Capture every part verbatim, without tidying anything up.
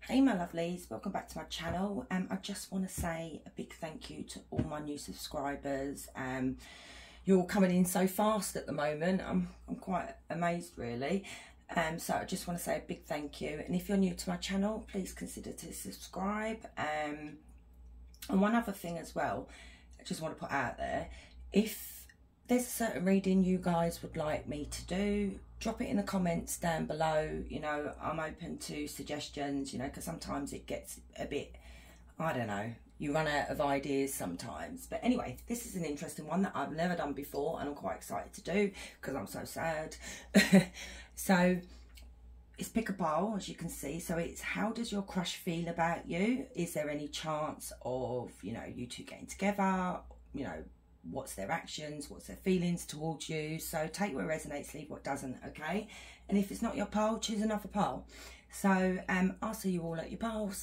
Hey my lovelies, welcome back to my channel. Um, I just want to say a big thank you to all my new subscribers. Um, you're all coming in so fast at the moment. I'm, I'm quite amazed really. Um, so I just want to say a big thank you. And if you're new to my channel, please consider to subscribe. Um, and one other thing as well, I just want to put out there, if there's a certain reading you guys would like me to do, drop it in the comments down below. You know, I'm open to suggestions, you know, because sometimes it gets a bit, I don't know, you run out of ideas sometimes. But anyway, this is an interesting one that I've never done before and I'm quite excited to do because I'm so sad. So it's pick a pile, as you can see. So it's, how does your crush feel about you? Is there any chance of, you know, you two getting together? You know, what's their actions, what's their feelings towards you? So take what resonates, leave what doesn't, okay? And if it's not your pile, choose another pile. So um I'll see you all at your piles.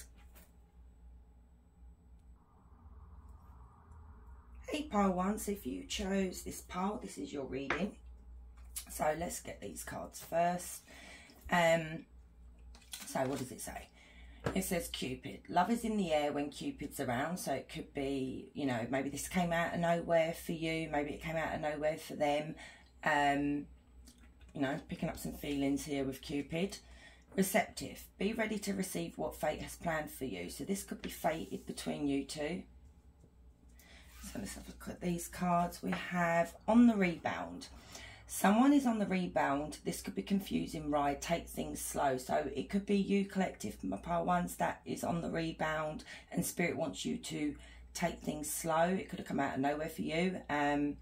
Hey pile ones, if you chose this pile, this is your reading. So let's get these cards first. Um so what does it say? It says Cupid. Love is in the air when Cupid's around. So it could be, you know, maybe this came out of nowhere for you. Maybe it came out of nowhere for them. Um, you know, picking up some feelings here with Cupid. Receptive. Be ready to receive what fate has planned for you. So this could be fated between you two. So let's have a look at these cards. We have on the rebound. Someone is on the rebound. This could be confusing, right? Take things slow. So it could be you, collective, my pile ones, that is on the rebound and Spirit wants you to take things slow. It could have come out of nowhere for you. Um,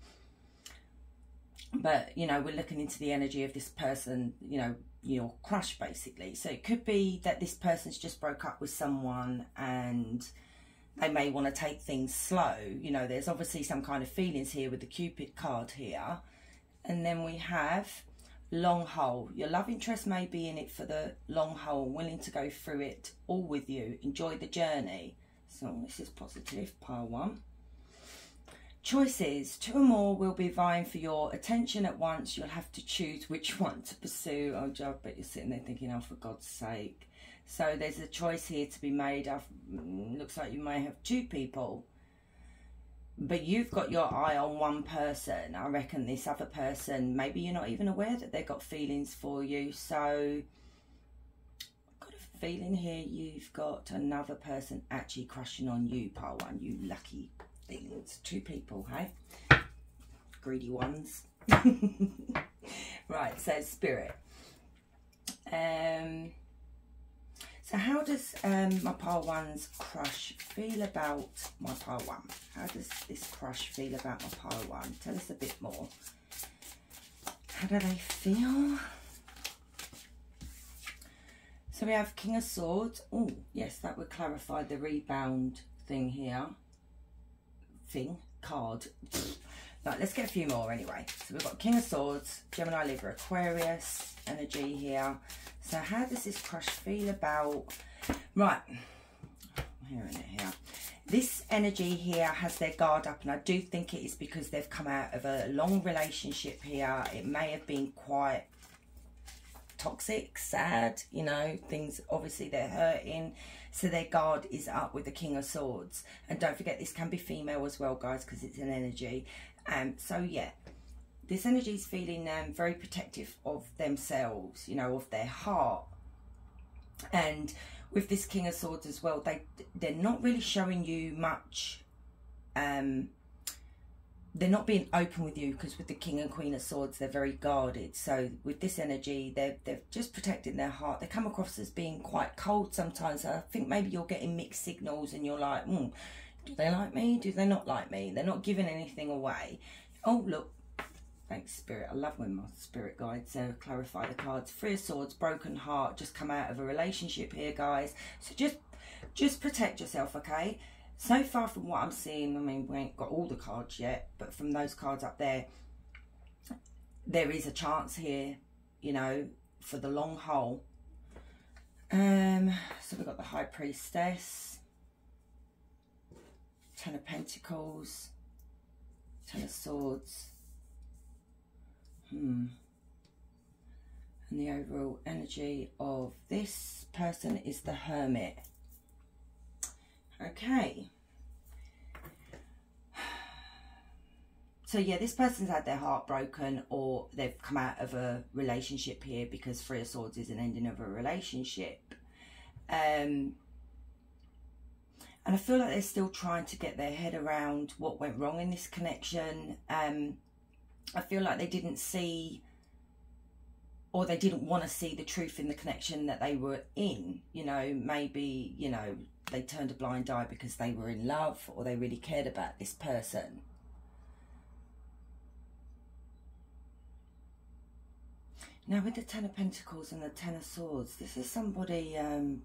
but, you know, we're looking into the energy of this person, you know, your crush basically. So it could be that this person's just broke up with someone and they may want to take things slow. You know, there's obviously some kind of feelings here with the Cupid card here. And then we have long haul. Your love interest may be in it for the long haul, willing to go through it all with you. Enjoy the journey. So this is positive, pile one. Choices. Two or more will be vying for your attention at once. You'll have to choose which one to pursue. Oh, Joe, I bet you're sitting there thinking, oh, for God's sake. So there's a choice here to be made. Of, looks like you may have two people. But you've got your eye on one person. I reckon this other person, maybe you're not even aware that they've got feelings for you. So I've got a feeling here you've got another person actually crushing on you, pile one. You lucky things. Two people, hey? Greedy ones. Right, so Spirit. Um... So how does um, my pile one's crush feel about my pile one? How does this crush feel about my pile one? Tell us a bit more. How do they feel? So we have King of Swords. Oh, yes, that would clarify the rebound thing here. Thing, card. Right, let's get a few more anyway. So we've got King of Swords, Gemini, Libra, Aquarius energy here. So how does this crush feel about, right, I'm hearing it here. This energy here has their guard up, and I do think it is because they've come out of a long relationship here. It may have been quite toxic, sad, you know, things, obviously they're hurting. So their guard is up with the King of Swords. And don't forget, this can be female as well, guys, because it's an energy. Um, so yeah. This energy is feeling um, very protective of themselves, you know, of their heart. And with this King of Swords as well, they, they're not really showing you much. Um, they're not being open with you because with the King and Queen of Swords, they're very guarded. So with this energy, they're, they're just protecting their heart. They come across as being quite cold sometimes. I think maybe you're getting mixed signals and you're like, hmm, do they like me? Do they not like me? They're not giving anything away. Oh, look. Thanks, Spirit. I love when my spirit guides uh, clarify the cards. Three of Swords, broken heart, just come out of a relationship here, guys. So just, just protect yourself, okay? So far from what I'm seeing, I mean, we ain't got all the cards yet, but from those cards up there, there is a chance here, you know, for the long haul. Um, so we've got the High Priestess, Ten of Pentacles, Ten of Swords. Hmm. And the overall energy of this person is the Hermit. Okay. So yeah, this person's had their heart broken, or they've come out of a relationship here, because Three of Swords is an ending of a relationship. Um, and I feel like they're still trying to get their head around what went wrong in this connection. Um, I feel like they didn't see, or they didn't want to see the truth in the connection that they were in. You know, maybe, you know, they turned a blind eye because they were in love, or they really cared about this person. Now with the Ten of Pentacles and the Ten of Swords, this is somebody, um,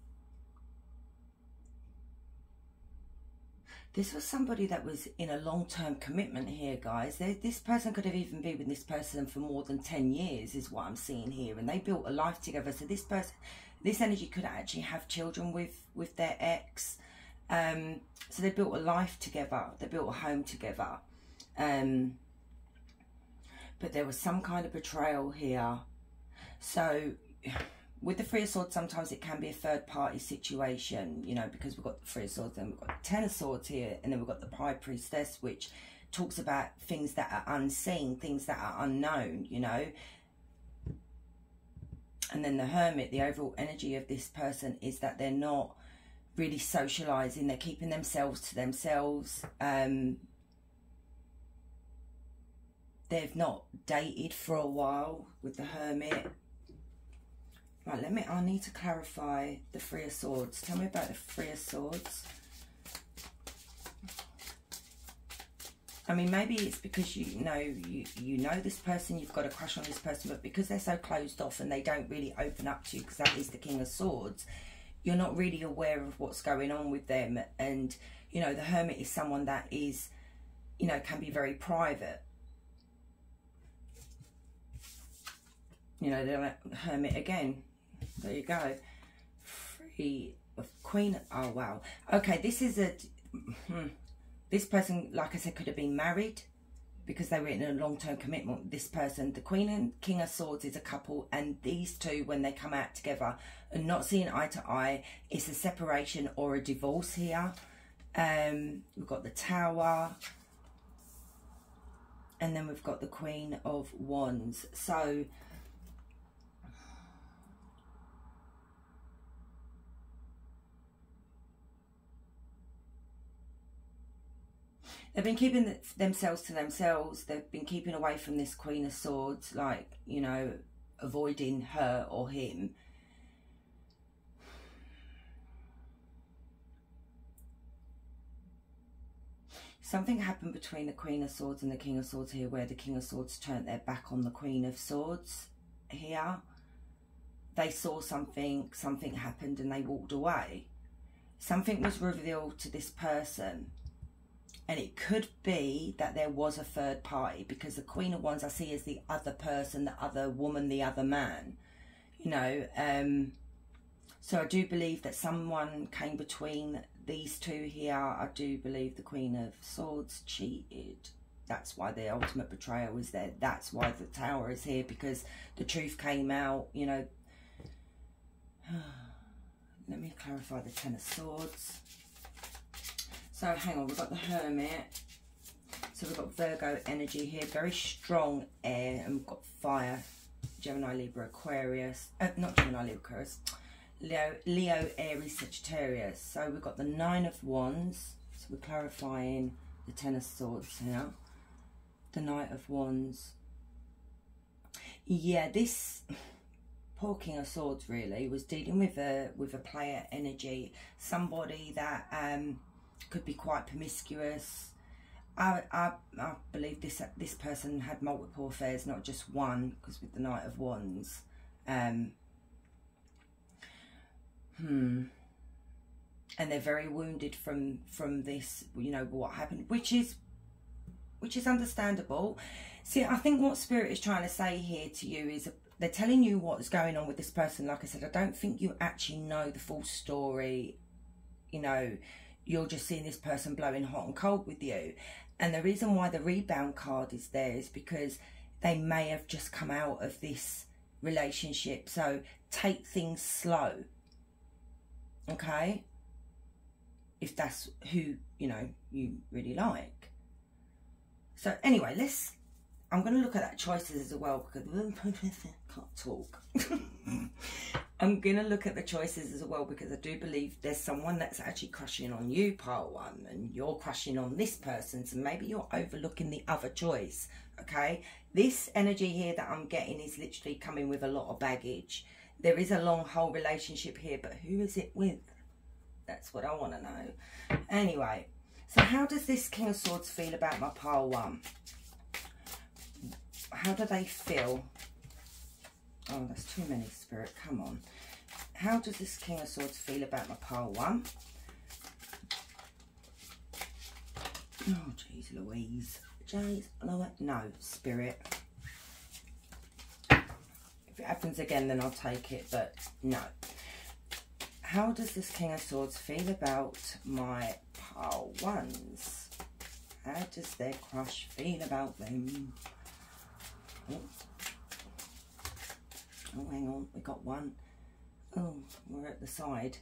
this was somebody that was in a long-term commitment here, guys. They, this person could have even been with this person for more than ten years, is what I'm seeing here. And they built a life together. So this person, this energy could actually have children with, with their ex. Um, so they built a life together. They built a home together. Um... But there was some kind of betrayal here. So with the Three of Swords, sometimes it can be a third party situation, you know, because we've got the Three of Swords, then we've got the Ten of Swords here, and then we've got the High Priestess, which talks about things that are unseen, things that are unknown, you know. And then the Hermit, the overall energy of this person is that they're not really socializing, they're keeping themselves to themselves. Um, They've not dated for a while with the Hermit. Right, let me, I need to clarify the Three of Swords. Tell me about the Three of Swords. I mean, maybe it's because you know, you, you know this person, you've got a crush on this person, but because they're so closed off and they don't really open up to you, because that is the King of Swords, you're not really aware of what's going on with them. And, you know, the Hermit is someone that is, you know, can be very private. You know, the Hermit again. There you go. Three of Queen. Oh, wow. Okay, this is a... Hmm, this person, like I said, could have been married because they were in a long-term commitment with this person. The Queen and King of Swords is a couple, and these two, when they come out together and not seeing eye to eye, it's a separation or a divorce here. Um, we've got the Tower. And then we've got the Queen of Wands. So... they've been keeping the, themselves to themselves. They've been keeping away from this Queen of Swords, like, you know, avoiding her or him. Something happened between the Queen of Swords and the King of Swords here, where the King of Swords turned their back on the Queen of Swords here. They saw something, something happened, and they walked away. Something was revealed to this person. And it could be that there was a third party, because the Queen of Wands I see as the other person, the other woman, the other man. You know, um, so I do believe that someone came between these two here. I do believe the Queen of Swords cheated. That's why the ultimate betrayal is there. That's why the Tower is here, because the truth came out, you know. Let me clarify the Ten of Swords. So hang on, we've got the Hermit. So we've got Virgo energy here, very strong air, and we've got fire, Gemini, Libra, Aquarius, uh, not Gemini, Libra, Aquarius, Leo, Leo, Aries, Sagittarius. So we've got the Nine of Wands. So we're clarifying the Ten of Swords here. The Knight of Wands. Yeah, this poor King of Swords really was dealing with a with a player energy, somebody that um. could be quite promiscuous. I, I I believe this this person had multiple affairs, not just one, because with the Knight of Wands. Um, hmm. And they're very wounded from from this, you know, what happened, which is which is understandable. See, I think what Spirit is trying to say here to you is they're telling you what's going on with this person. Like I said, I don't think you actually know the full story. You know, you're just seeing this person blowing hot and cold with you. And the reason why the rebound card is there is because they may have just come out of this relationship. So take things slow. okay? If that's who, you know, you really like. So anyway, let's, I'm going to look at that choices as well, because I can't talk. I'm going to look at the choices as well, because I do believe there's someone that's actually crushing on you, pile one, and you're crushing on this person, so maybe you're overlooking the other choice, okay? This energy here that I'm getting is literally coming with a lot of baggage. There is a long whole relationship here, but who is it with? That's what I want to know. Anyway, so how does this King of Swords feel about my pile one? How do they feel? Oh, that's too many, Spirit. Come on. How does this King of Swords feel about my pile one? Oh, jeez Louise. Jeez, no, Spirit. If it happens again, then I'll take it, but no. How does this King of Swords feel about my pile ones? How does their crush feel about them? Oh. Oh, hang on, we got one. Oh, we're at the side.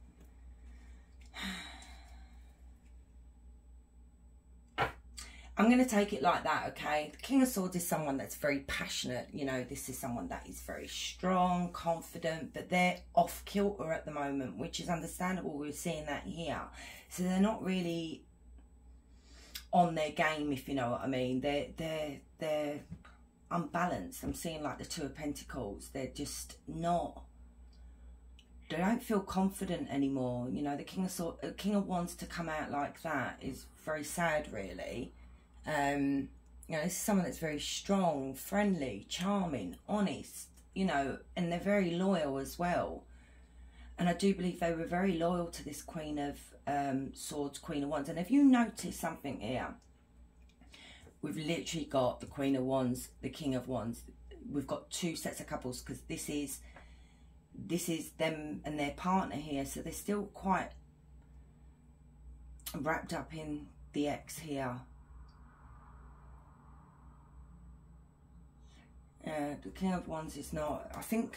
I'm going to take it like that, okay? The King of Swords is someone that's very passionate. You know, this is someone that is very strong, confident, but they're off kilter at the moment, which is understandable. We're seeing that here. So they're not really on their game, if you know what I mean. They're, they're, they're unbalanced. I'm seeing like the Two of Pentacles. They're just not, they don't feel confident anymore. You know, the King of Swords, uh, King of Wands to come out like that is very sad, really. Um, you know, this is someone that's very strong, friendly, charming, honest, you know, and they're very loyal as well. And I do believe they were very loyal to this Queen of um, Swords, Queen of Wands. And if you notice something here, we've literally got the Queen of Wands, the King of Wands. We've got two sets of couples, because this is this is them and their partner here. So they're still quite wrapped up in the ex here. Uh, the King of Wands is not, I think,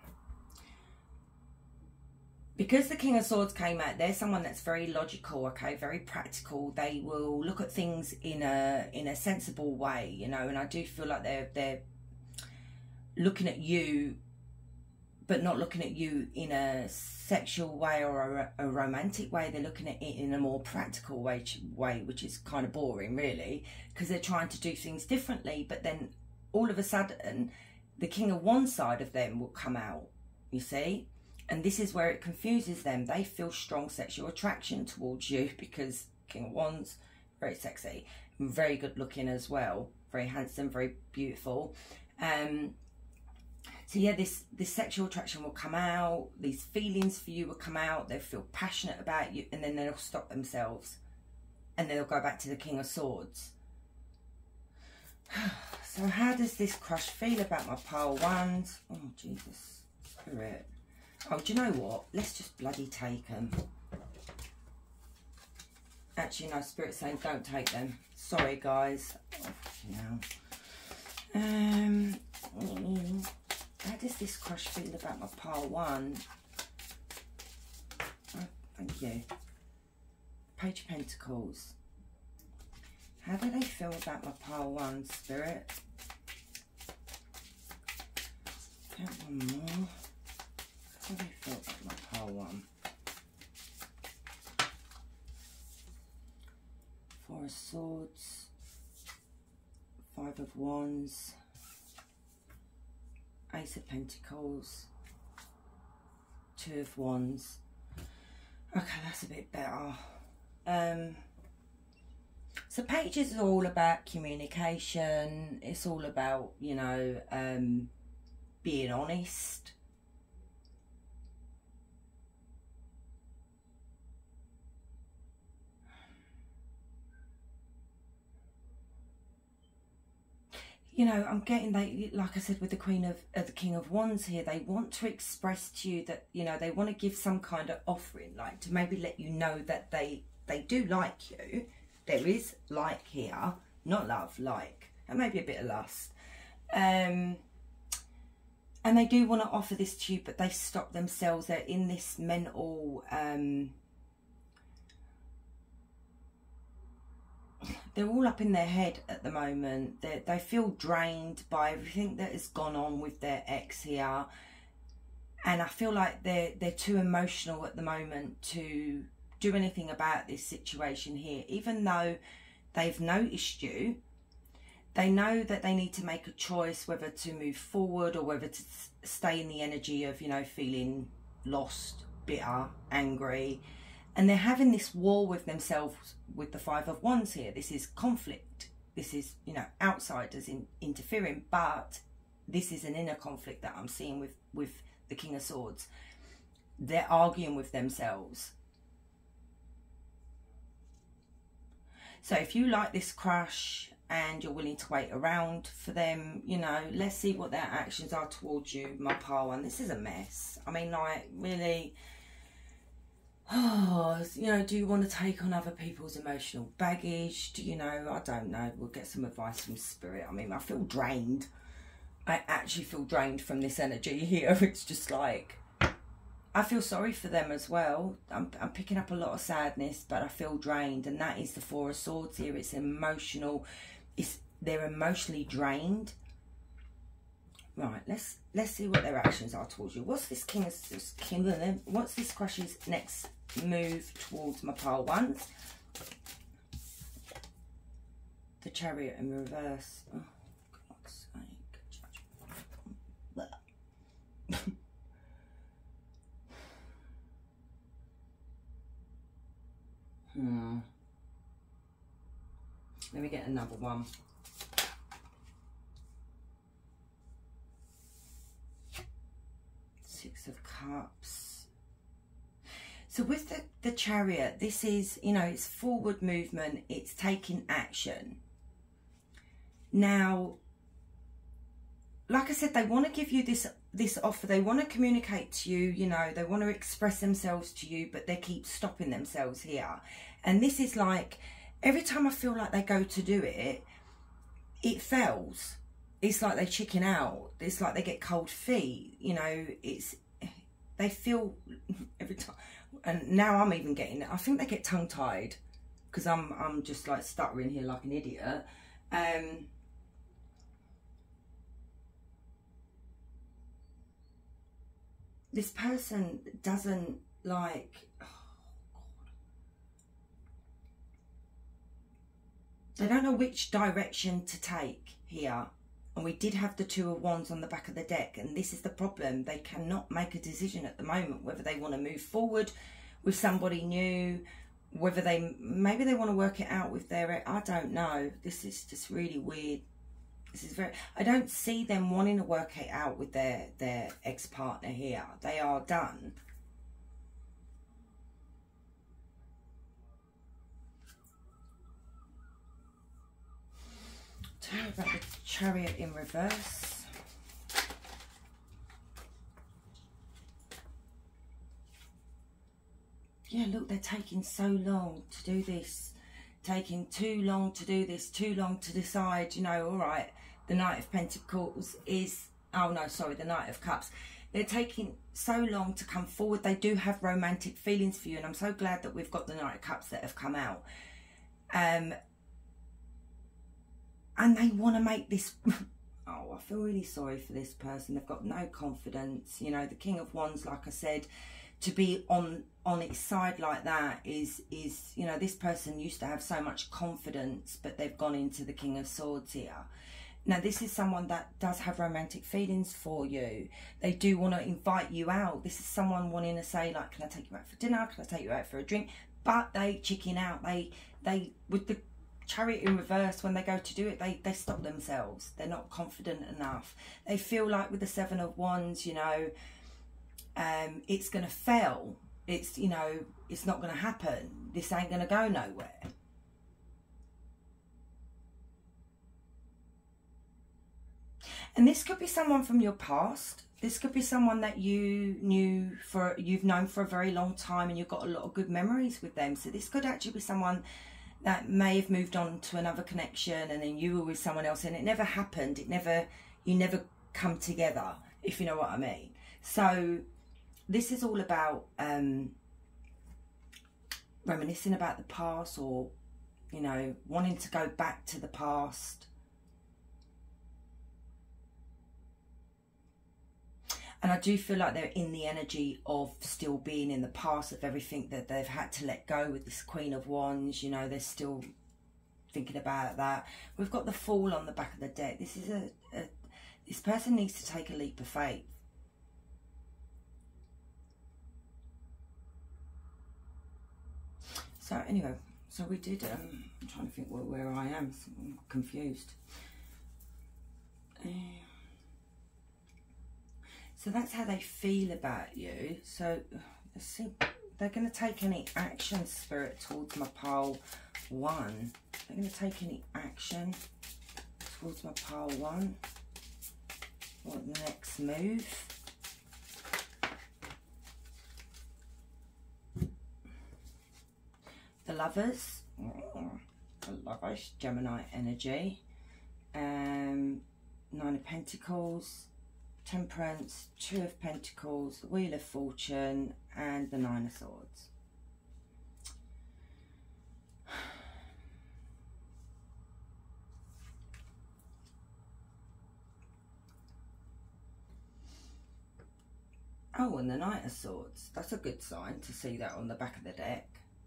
because the King of Swords came out, they're someone that's very logical, okay, very practical. They will look at things in a in a sensible way, you know, and I do feel like they're they're looking at you, but not looking at you in a sexual way or a, a romantic way. They're looking at it in a more practical way, way, which is kind of boring, really, because they're trying to do things differently. But then all of a sudden, the King of Wands side of them will come out, you see? And this is where it confuses them. They feel strong sexual attraction towards you, because King of Wands, very sexy, very good looking as well, very handsome, very beautiful. Um, so yeah, this, this sexual attraction will come out, these feelings for you will come out, they'll feel passionate about you, and then they'll stop themselves. And then they'll go back to the King of Swords. So how does this crush feel about my pile ones? Oh, Jesus, Spirit. Oh, do you know what? Let's just bloody take them. Actually, no, Spirit's saying don't take them. Sorry, guys. Oh, you know. Um, how does this crush feel about my pile one? Oh, thank you. Page of Pentacles. How do they feel about my pile one, Spirit? Get one more. How do they feel about my pile one? Four of Swords. Five of Wands. Ace of Pentacles. Two of Wands. Okay, that's a bit better. Um... So pages are all about communication. It's all about, you know, um, being honest. You know, I'm getting, they, like I said, with the Queen of, uh, the King of Wands here, they want to express to you that, you know, they want to give some kind of offering, like to maybe let you know that they, they do like you. There is like here, not love, like, and maybe a bit of lust. Um, and they do want to offer this to you, but they stop themselves. They're in this mental, um, they're all up in their head at the moment. They they feel drained by everything that has gone on with their ex here, and I feel like they're they're too emotional at the moment to do anything about this situation here. Even though they've noticed you, they know that they need to make a choice whether to move forward or whether to stay in the energy of, you know, feeling lost, bitter, angry. And they're having this war with themselves with the Five of Wands here. This is conflict. This is, you know, outsiders in, interfering. But this is an inner conflict that I'm seeing with, with the King of Swords. They're arguing with themselves. So if you like this crush and you're willing to wait around for them, you know, let's see what their actions are towards you, my pile one. This is a mess. I mean, like, really, oh, you know, do you want to take on other people's emotional baggage? Do you know, I don't know. We'll get some advice from Spirit. I mean, I feel drained. I actually feel drained from this energy here. It's just like, I feel sorry for them as well. I'm, I'm picking up a lot of sadness, but I feel drained. And that is the Four of Swords here. It's emotional. It's, they're emotionally drained. Right, let's let's see what their actions are towards you. What's this king of this king of them? What's this crush's next move towards my pile ones? The Chariot in reverse. Oh, God's sake. Hmm. Let me get another one. Six of Cups. So with the, the Chariot, this is, you know, it's forward movement. It's taking action. Now, like I said, they want to give you this this offer. They want to communicate to you, you know, they want to express themselves to you, but they keep stopping themselves here. And this is like, every time I feel like they go to do it, it fails. It's like they chicken out. It's like they get cold feet, you know, it's, they feel every time, and now I'm even getting it. I think they get tongue-tied because I'm, I'm just like stuttering here like an idiot. Um, This person doesn't like, oh God. They don't know which direction to take here. And we did have the Two of Wands on the back of the deck. And this is the problem. They cannot make a decision at the moment whether they want to move forward with somebody new, whether they, maybe they want to work it out with their, I don't know. This is just really weird. This is very, I don't see them wanting to work it out with their, their ex-partner here. They are done. Tell me about the Chariot in reverse. Yeah, look, they're taking so long to do this. Taking too long to do this, too long to decide, you know, all right, the Knight of Pentacles is, oh no, sorry, the Knight of Cups. They're taking so long to come forward. They do have romantic feelings for you, and I'm so glad that we've got the Knight of Cups that have come out. Um, and they want to make this, oh, I feel really sorry for this person. They've got no confidence. You know, the King of Wands, like I said, to be on on its side like that is is you know, this person used to have so much confidence, but they've gone into the King of Swords here. Now this is someone that does have romantic feelings for you. They do want to invite you out. This is someone wanting to say, like, can I take you out for dinner, can I take you out for a drink? But they chicken out. They they with the Chariot in reverse, when they go to do it, they they stop themselves. They're not confident enough. They feel like with the Seven of Wands, you know, um, it's going to fail. It's, you know, it's not going to happen. This ain't going to go nowhere. And this could be someone from your past. This could be someone that you knew for, you've known for a very long time, and you've got a lot of good memories with them. So this could actually be someone that may have moved on to another connection, and then you were with someone else, and it never happened. It never, you never come together. if you know what I mean. So this is all about um, reminiscing about the past, or, you know, wanting to go back to the past. And I do feel like they're in the energy of still being in the past of everything that they've had to let go with this Queen of Wands. You know, they're still thinking about that. We've got the Fool on the back of the deck. This is a, a this person needs to take a leap of faith. So anyway, so we did, um, I'm trying to think where, where I am. So I'm confused. Uh, So that's how they feel about you. So let's see, they're going to take any action, Spirit, towards my pile one. They're going to take any action towards my pile one. What the next move? The Lovers. Oh, the Lovers, Gemini energy. Um, Nine of Pentacles. Temperance, Two of Pentacles, the Wheel of Fortune, and the Nine of Swords. Oh, and the Knight of Swords. That's a good sign to see that on the back of the deck.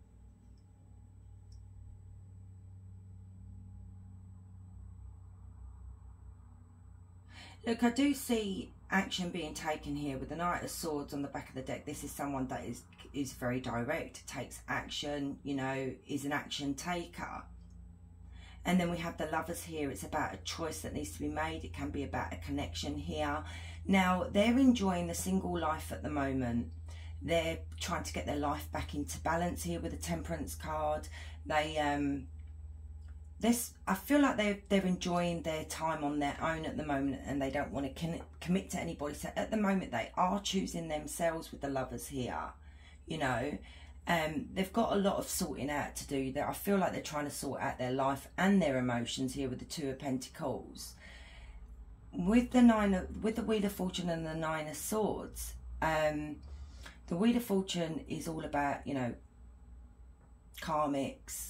Look, I do see action being taken here with the Knight of Swords on the back of the deck. This is someone that is is very direct, takes action, you know, is an action taker. And then we have the Lovers here. It's about a choice that needs to be made. It can be about a connection here. Now, they're enjoying the single life at the moment. They're trying to get their life back into balance here with the Temperance card. They... um. This, I feel like they're, they're enjoying their time on their own at the moment, and they don't want to commit to anybody. So at the moment, they are choosing themselves with the Lovers here, you know. Um, they've got a lot of sorting out to do. There, I feel like they're trying to sort out their life and their emotions here with the Two of Pentacles. With the nine of, with the Wheel of Fortune and the Nine of Swords, um, the Wheel of Fortune is all about, you know, karmics,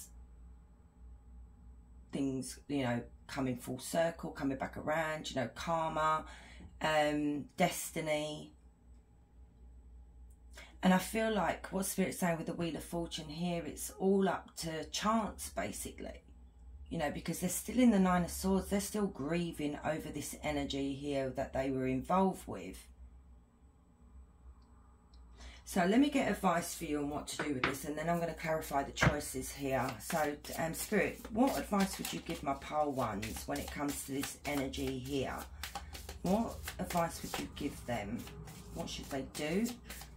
things, you know, coming full circle, coming back around, you know, karma, um, destiny. And I feel like what Spirit's saying with the Wheel of Fortune here, it's all up to chance, basically. You know, because they're still in the Nine of Swords. They're still grieving over this energy here that they were involved with. So let me get advice for you on what to do with this, and then I'm going to clarify the choices here. So, um, Spirit, what advice would you give my pile ones when it comes to this energy here? What advice would you give them? What should they do?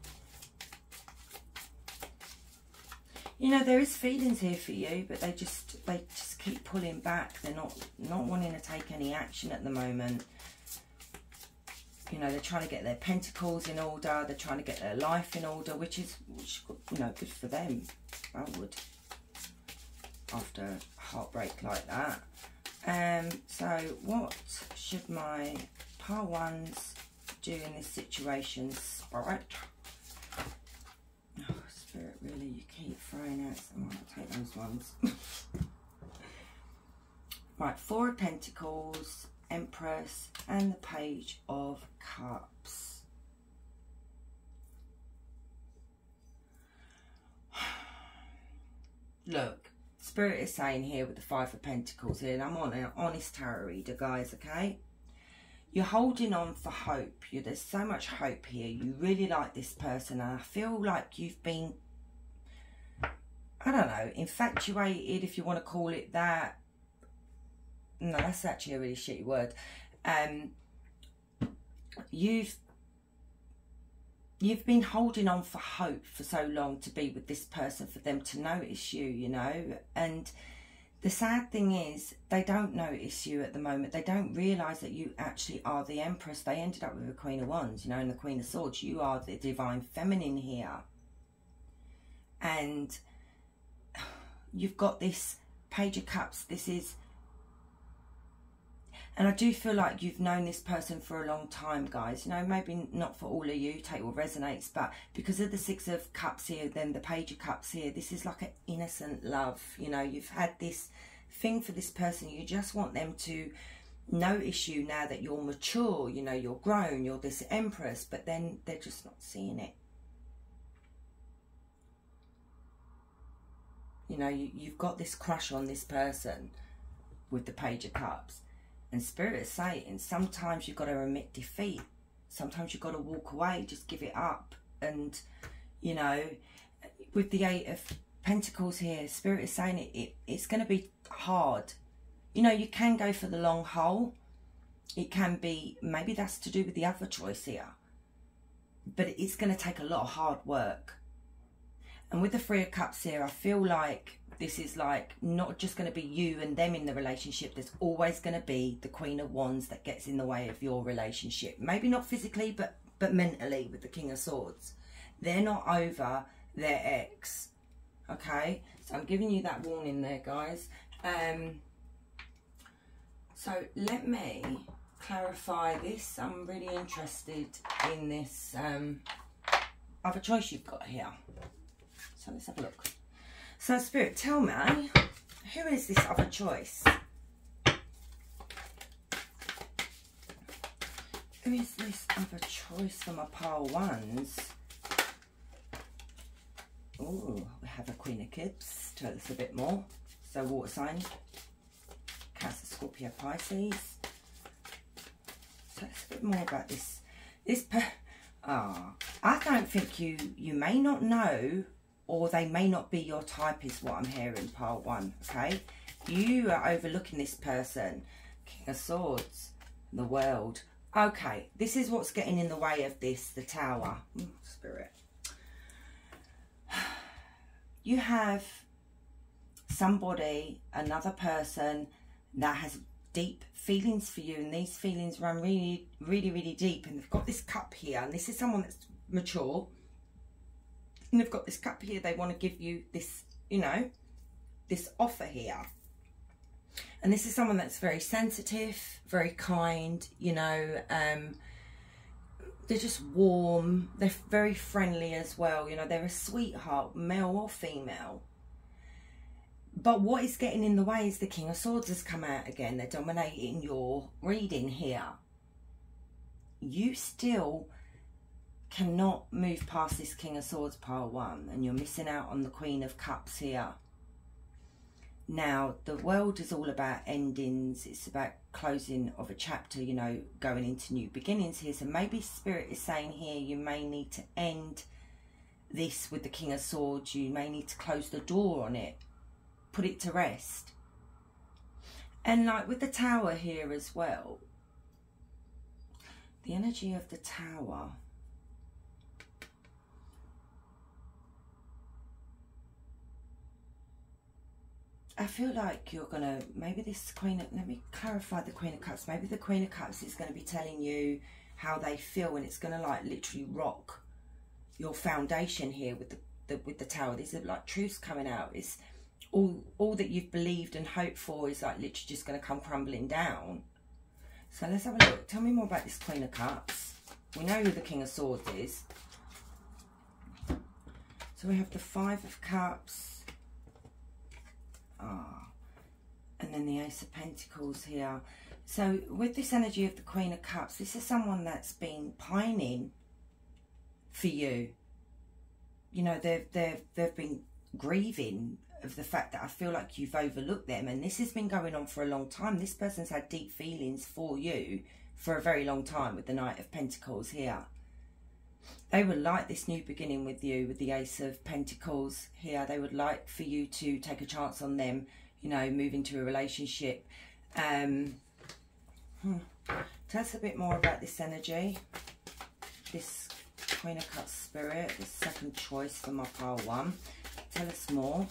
You know, there is feelings here for you, but they just they just keep pulling back. They're not not wanting to take any action at the moment. You know, they're trying to get their pentacles in order. They're trying to get their life in order, which is, which, you know, good for them. I would, after a heartbreak like that. Um. So, what should my pile ones do in this situation, Spirit? Oh, Spirit, really, you keep throwing out some. I'll take those ones. Right, Four of Pentacles, Empress, and the Page of Cups. Look, Spirit is saying here with the Five of Pentacles here, and I'm on an honest tarot reader, guys, okay? You're holding on for hope. You, there's so much hope here. You really like this person, and I feel like you've been, I don't know, infatuated, if you want to call it that. No, that's actually a really shitty word. Um, you've you've been holding on for hope for so long to be with this person, for them to notice you, you know. And the sad thing is, they don't notice you at the moment. They don't realise that you actually are the Empress. They ended up with the Queen of Wands, you know, and the Queen of Swords. You are the Divine Feminine here. And you've got this Page of Cups. This is... And I do feel like you've known this person for a long time, guys. You know, maybe not for all of you, take what resonates, but because of the Six of Cups here, then the Page of Cups here, this is like an innocent love. You know, you've had this thing for this person. You just want them to notice you now that you're mature, you know, you're grown, you're this Empress, but then they're just not seeing it. You know, you, you've got this crush on this person with the Page of Cups. And Spirit is saying sometimes you've got to admit defeat. Sometimes you've got to walk away, just give it up. And, you know, with the Eight of Pentacles here, Spirit is saying it, it it's going to be hard. You know, you can go for the long haul. It can be, maybe that's to do with the other choice here. But it's going to take a lot of hard work. And with the Three of Cups here, I feel like this is like not just going to be you and them in the relationship. There's always going to be the Queen of Wands that gets in the way of your relationship. Maybe not physically, but, but mentally with the King of Swords. They're not over their ex. Okay? So I'm giving you that warning there, guys. Um, so let me clarify this. I'm really interested in this um, other choice you've got here. So let's have a look. So Spirit, tell me, who is this other choice? Who is this other choice for my pile ones? Oh, we have a Queen of Cups. Tell us a bit more. So water sign, Cancer, Scorpio, Pisces. Tell us a bit more about this. This per ah, I don't think you you may not know, or they may not be your type, is what I'm hearing, pile one, okay? You are overlooking this person. King of Swords, the World. Okay, this is what's getting in the way of this, the Tower. Ooh, Spirit. You have somebody, another person that has deep feelings for you, and these feelings run really, really, really deep, and they've got this cup here, and this is someone that's mature. And they've got this cup here. They want to give you this, you know, this offer here. And this is someone that's very sensitive, very kind, you know. Um, they're just warm. They're very friendly as well. You know, they're a sweetheart, male or female. But what is getting in the way is the King of Swords has come out again. They're dominating your reading here. You still cannot move past this King of Swords, pile one, and you're missing out on the Queen of Cups here. Now, the World is all about endings. It's about closing of a chapter, you know, going into new beginnings here. So maybe Spirit is saying here you may need to end this with the King of Swords. You may need to close the door on it, put it to rest. And like with the Tower here as well, the energy of the Tower, I feel like you're going to, maybe this Queen of, let me clarify the Queen of Cups. Maybe the Queen of Cups is going to be telling you how they feel, and it's going to like literally rock your foundation here with the, the with the Tower. These are like truths coming out. It's all, all that you've believed and hoped for is like literally just going to come crumbling down. So let's have a look. Tell me more about this Queen of Cups. We know who the King of Swords is. So we have the Five of Cups. Ah, and then the Ace of Pentacles here. So with this energy of the Queen of Cups, this is someone that's been pining for you. You know, they've, they've, they've been grieving of the fact that I feel like you've overlooked them. And this has been going on for a long time. This person's had deep feelings for you for a very long time with the Knight of Pentacles here. They would like this new beginning with you, with the Ace of Pentacles here. They would like for you to take a chance on them, you know, move into a relationship. Um, hmm. Tell us a bit more about this energy. This Queen of Cups Spirit, the second choice for my pile one. Tell us more.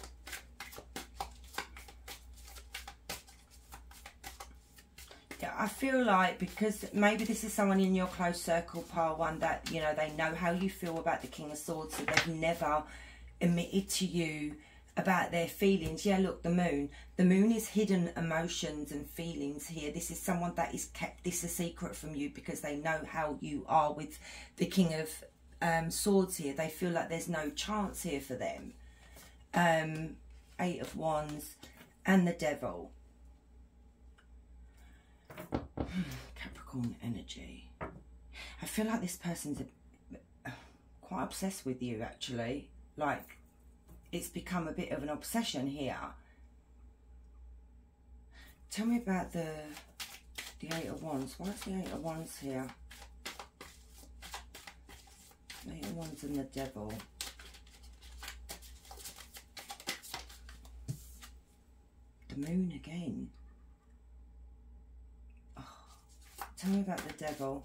Yeah, I feel like because maybe this is someone in your close circle, pile one, that, you know, they know how you feel about the King of Swords, so they've never admitted to you about their feelings. Yeah, look, the moon. The moon is hidden emotions and feelings here. This is someone that is kept this a secret from you because they know how you are with the King of um, Swords here. They feel like there's no chance here for them. Um, Eight of Wands and the Devil. Capricorn energy. I feel like this person's a, quite obsessed with you, actually. Like, it's become a bit of an obsession here. Tell me about the the Eight of Wands. Why is the Eight of Wands here? Eight of Wands and the Devil. The Moon again. Oh, tell me about the Devil.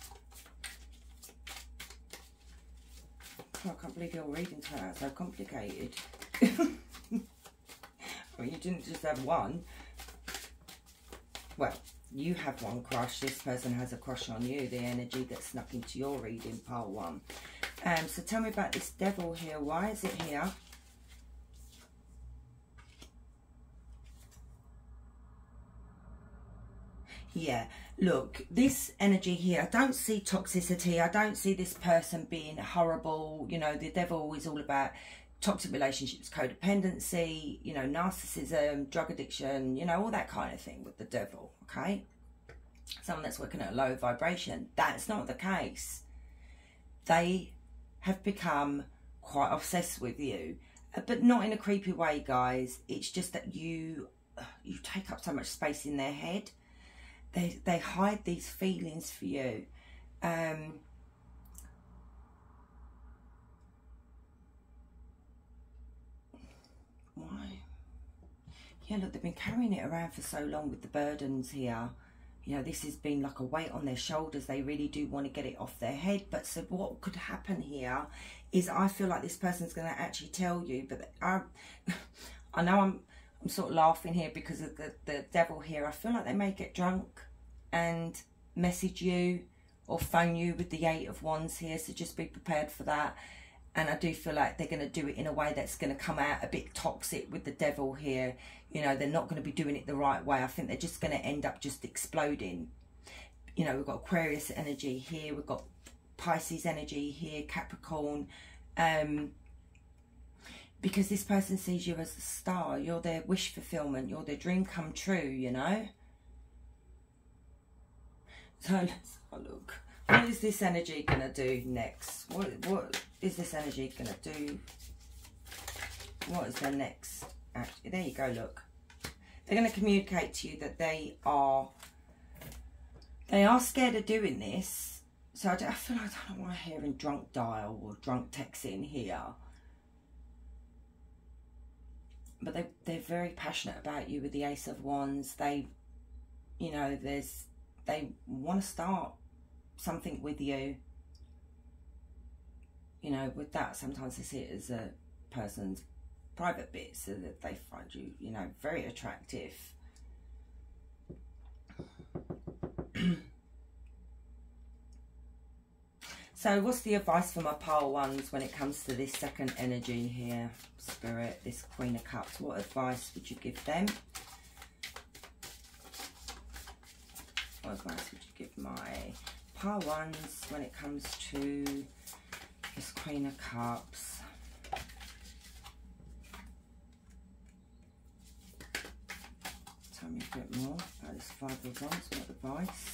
Oh, I can't believe your reading turned out so complicated. I mean, you didn't just have one. Well, you have one crush. This person has a crush on you. The energy that snuck into your reading, pile one. Um, so tell me about this Devil here. Why is it here? Yeah, look, this energy here, I don't see toxicity. I don't see this person being horrible. You know, the Devil is all about toxic relationships, codependency, you know, narcissism, drug addiction, you know, all that kind of thing with the Devil, okay? Someone that's working at a low vibration. That's not the case. They have become quite obsessed with you, but not in a creepy way, guys. It's just that you, you take up so much space in their head. They, they hide these feelings for you. Um, why? Yeah, look, they've been carrying it around for so long with the burdens here. You know, this has been like a weight on their shoulders. They really do want to get it off their head. But so what could happen here is I feel like this person's going to actually tell you. But I, I know I'm... I'm sort of laughing here because of the, the Devil here. I feel like they may get drunk and message you or phone you with the Eight of Wands here. So just be prepared for that. And I do feel like they're going to do it in a way that's going to come out a bit toxic with the Devil here. You know, they're not going to be doing it the right way. I think they're just going to end up just exploding. You know, we've got Aquarius energy here. We've got Pisces energy here, Capricorn. Um... Because this person sees you as a star. You're their wish fulfillment. You're their dream come true, you know. So let's have a look. What is this energy going to do next? What, what is this energy going to do? What is their next act? There you go, look. They're going to communicate to you that they are, they are scared of doing this. So I, don't, I feel like I don't want to hear in drunk dial or drunk texting here. But they, they're very passionate about you with the Ace of Wands. They, you know, there's, they want to start something with you. You know, with that, sometimes they see it as a person's private bit, so that they find you, you know, very attractive. So what's the advice for my pile ones when it comes to this second energy here, Spirit, this Queen of Cups? What advice would you give them? What advice would you give my pile ones when it comes to this Queen of Cups? Tell me a bit more about this Five of Wands. What advice?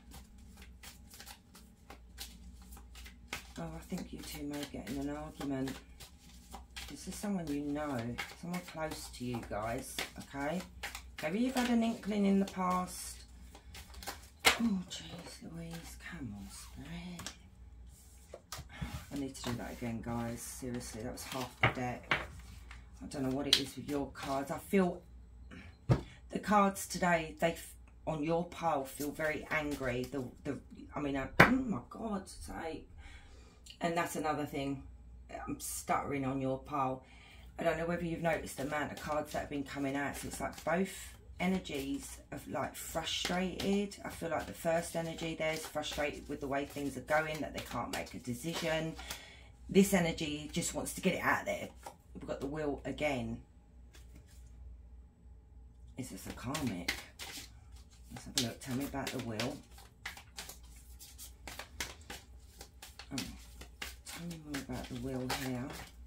Oh, I think you two may get in an argument. This is someone you know, someone close to you guys, okay? Maybe you've had an inkling in the past. Oh, jeez, Louise, come on, Spirit. I need to do that again, guys. Seriously, that was half the deck. I don't know what it is with your cards. I feel the cards today, they on your pile feel very angry. The the I mean, I, oh my God's sake. And that's another thing. I'm stuttering on your pile. I don't know whether you've noticed the amount of cards that have been coming out. So it's like both energies of like frustrated. I feel like the first energy there's frustrated with the way things are going, that they can't make a decision. This energy just wants to get it out there we've got the wheel again. Is this a karmic? Let's have a look. Tell me about the wheel. Oh, tell me more about the wheel here.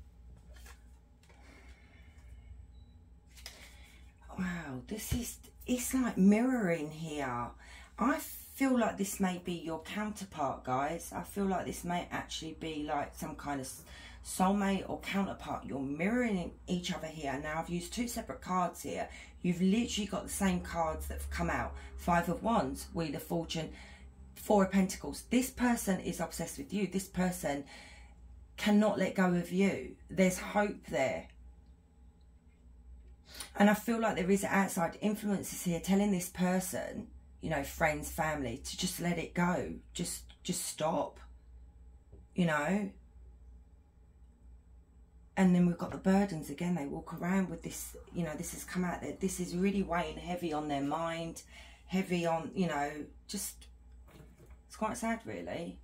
Wow, this is, it's like mirroring here. I feel like this may be your counterpart, guys. I feel like this may actually be like some kind of soulmate or counterpart. You're mirroring each other here. Now, I've used two separate cards here. You've literally got the same cards that have come out. Five of Wands, Wheel of Fortune, Four of Pentacles. This person is obsessed with you. This person cannot let go of you. There's hope there. And I feel like there is outside influences here telling this person, you know, friends, family, to just let it go. Just, just stop, you know. And then we've got the burdens again. They walk around with this, you know, this has come out there. This is really weighing heavy on their mind, heavy on, you know, just, it's quite sad, really.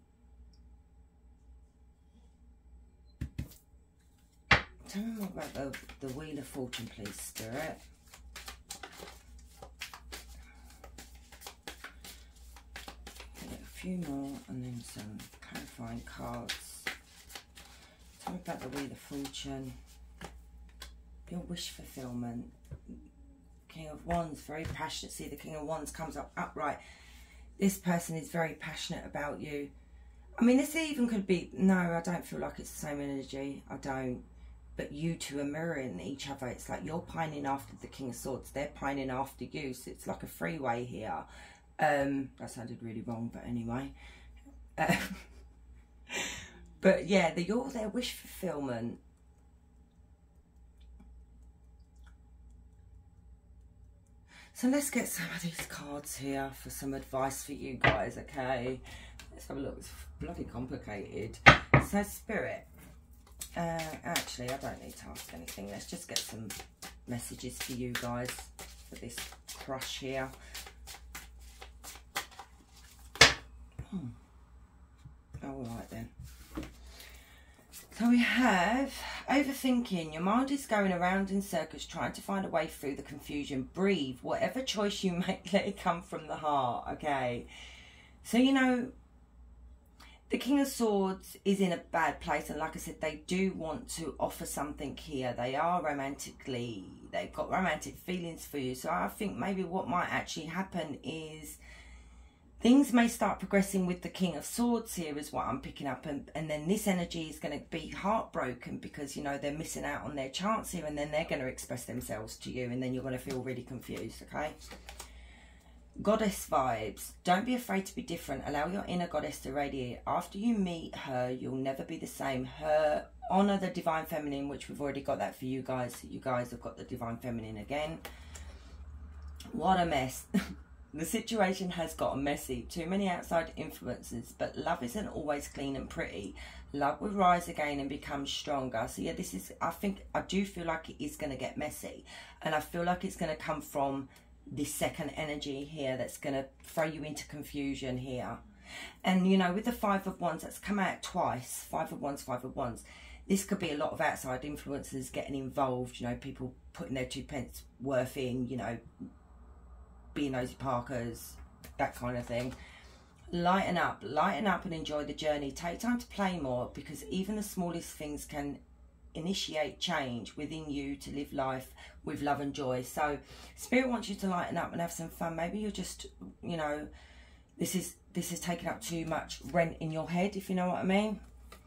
Tell me more about the, the Wheel of Fortune, please, Spirit. A few more and then some clarifying cards. Tell me about the Wheel of Fortune. Your wish fulfillment. King of Wands, very passionate. See, the King of Wands comes up upright. This person is very passionate about you. I mean, this even could be, no, I don't feel like it's the same energy. I don't. But you two are mirroring each other. It's like you're pining after the King of Swords. They're pining after you. So it's like a freeway here. Um, that sounded really wrong, but anyway. Uh, but yeah, the, you're their wish fulfillment. So let's get some of these cards here for some advice for you guys, okay? Let's have a look. It's bloody complicated. So, Spirit. Uh, actually, I don't need to ask anything. Let's just get some messages for you guys for this crush here. Hmm. All right then. So we have overthinking. Your mind is going around in circles trying to find a way through the confusion. Breathe. Whatever choice you make, let it come from the heart, okay? So, you know, the King of Swords is in a bad place, and like I said, they do want to offer something here. They are romantically, they've got romantic feelings for you. So I think maybe what might actually happen is things may start progressing with the King of Swords here is what I'm picking up. And, and then this energy is going to be heartbroken because, you know, they're missing out on their chance here, and then they're going to express themselves to you, and then you're going to feel really confused, okay? Goddess vibes. Don't be afraid to be different. Allow your inner goddess to radiate. After you meet her, you'll never be the same. Her, honor the divine feminine, which we've already got that for you guys. You guys have got the divine feminine again. What a mess. The situation has gotten messy. Too many outside influences, but love isn't always clean and pretty. Love will rise again and become stronger. So yeah, this is, I think, I do feel like it is going to get messy. And I feel like it's going to come from this second energy here that's going to throw you into confusion here. And, you know, with the Five of Wands, that's come out twice. Five of Wands, Five of Wands. This could be a lot of outside influences getting involved. You know, people putting their two pence worth in, you know, being nosy parkers, that kind of thing. Lighten up. Lighten up and enjoy the journey. Take time to play more, because even the smallest things can initiate change within you to live life with love and joy. So Spirit wants you to lighten up and have some fun. Maybe you're just, you know, this is this is taking up too much rent in your head, if you know what I mean.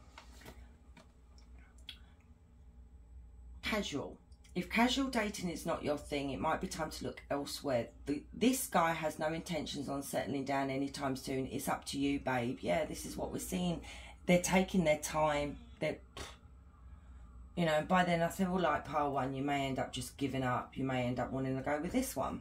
Casual. If casual dating is not your thing, it might be time to look elsewhere. The, this guy has no intentions on settling down anytime soon. It's up to you, babe. Yeah, this is what we're seeing. They're taking their time. They're, you know, by then I feel like pile one, you may end up just giving up. You may end up wanting to go with this one.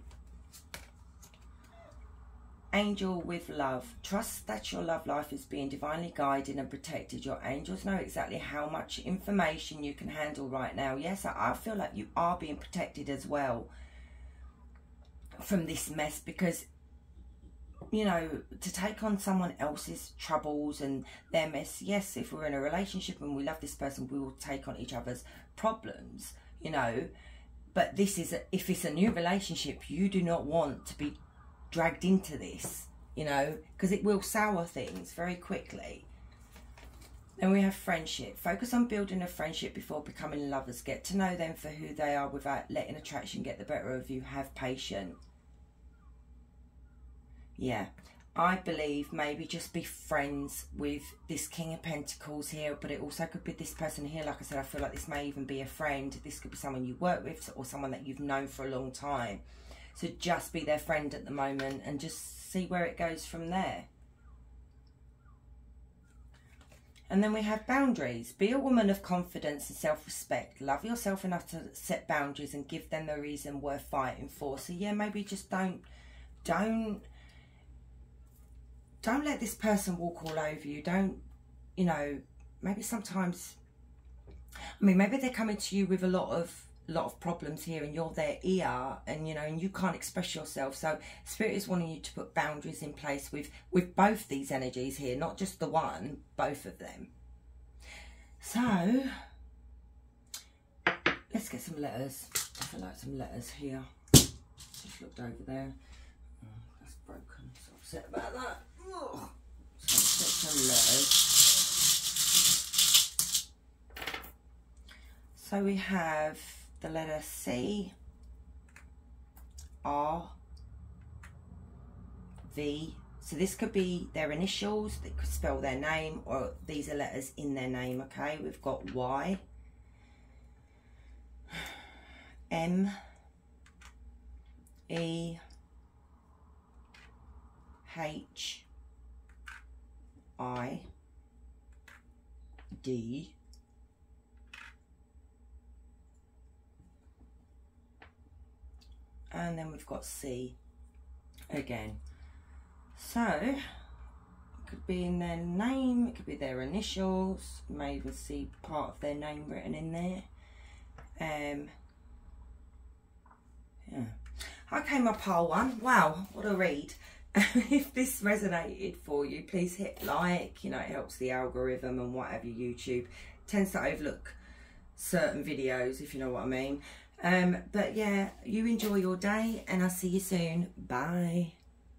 Angel with love. Trust that your love life is being divinely guided and protected. Your angels know exactly how much information you can handle right now. Yes, I feel like you are being protected as well from this mess, because you know, to take on someone else's troubles and their mess. Yes, if we're in a relationship and we love this person, we will take on each other's problems, you know. But this is, a, if it's a new relationship, you do not want to be dragged into this, you know, because it will sour things very quickly. Then we have friendship. Focus on building a friendship before becoming lovers. Get to know them for who they are without letting attraction get the better of you. Have patience. Yeah, I believe maybe just be friends with this King of Pentacles here, but it also could be this person here. Like I said, I feel like this may even be a friend. This could be someone you work with or someone that you've known for a long time. So just be their friend at the moment and just see where it goes from there. And then we have boundaries. Be a woman of confidence and self-respect. Love yourself enough to set boundaries and give them the reason worth fighting for. So yeah, maybe just don't, don't, don't let this person walk all over you. Don't, you know, maybe sometimes, I mean, maybe they're coming to you with a lot of, lot of problems here and you're their ear and, you know, and you can't express yourself. So Spirit is wanting you to put boundaries in place with, with both these energies here, not just the one, both of them. So, let's get some letters. I feel like some letters here. Just looked over there. Oh, that's broken. So upset about that. Oh, so let's get some letters. So we have the letter C, R, V. So this could be their initials, they could spell their name, or these are letters in their name, okay? We've got Y, M, E, H, I, D, and then we've got C again. So it could be in their name, it could be their initials, you may even see part of their name written in there. Um, yeah. Okay, my pile one. Wow, what a read. If this resonated for you, please hit like. You know, it helps the algorithm and whatever. YouTube tends to overlook certain videos, if you know what I mean. Um, but yeah, you enjoy your day and I'll see you soon. Bye.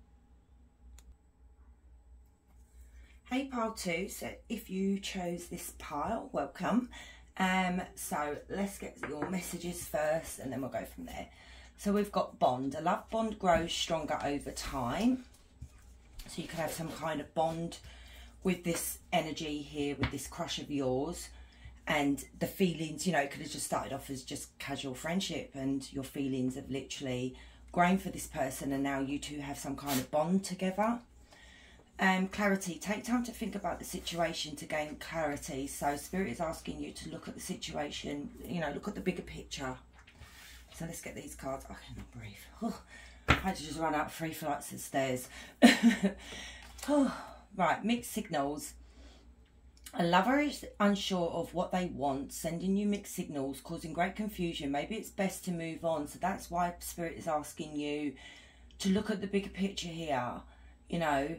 Hey pile two, so if you chose this pile, welcome. Um, so let's get your messages first and then we'll go from there. So we've got bond. A love bond grows stronger over time. So you could have some kind of bond with this energy here, with this crush of yours. And the feelings, you know, it could have just started off as just casual friendship and your feelings have literally grown for this person and now you two have some kind of bond together. Um, clarity. Take time to think about the situation to gain clarity. So Spirit is asking you to look at the situation, you know, look at the bigger picture. So let's get these cards. I cannot breathe. Oh, I had to just run up three flights of stairs. Oh, right, mixed signals. A lover is unsure of what they want, sending you mixed signals, causing great confusion. Maybe it's best to move on. So that's why Spirit is asking you to look at the bigger picture here, you know.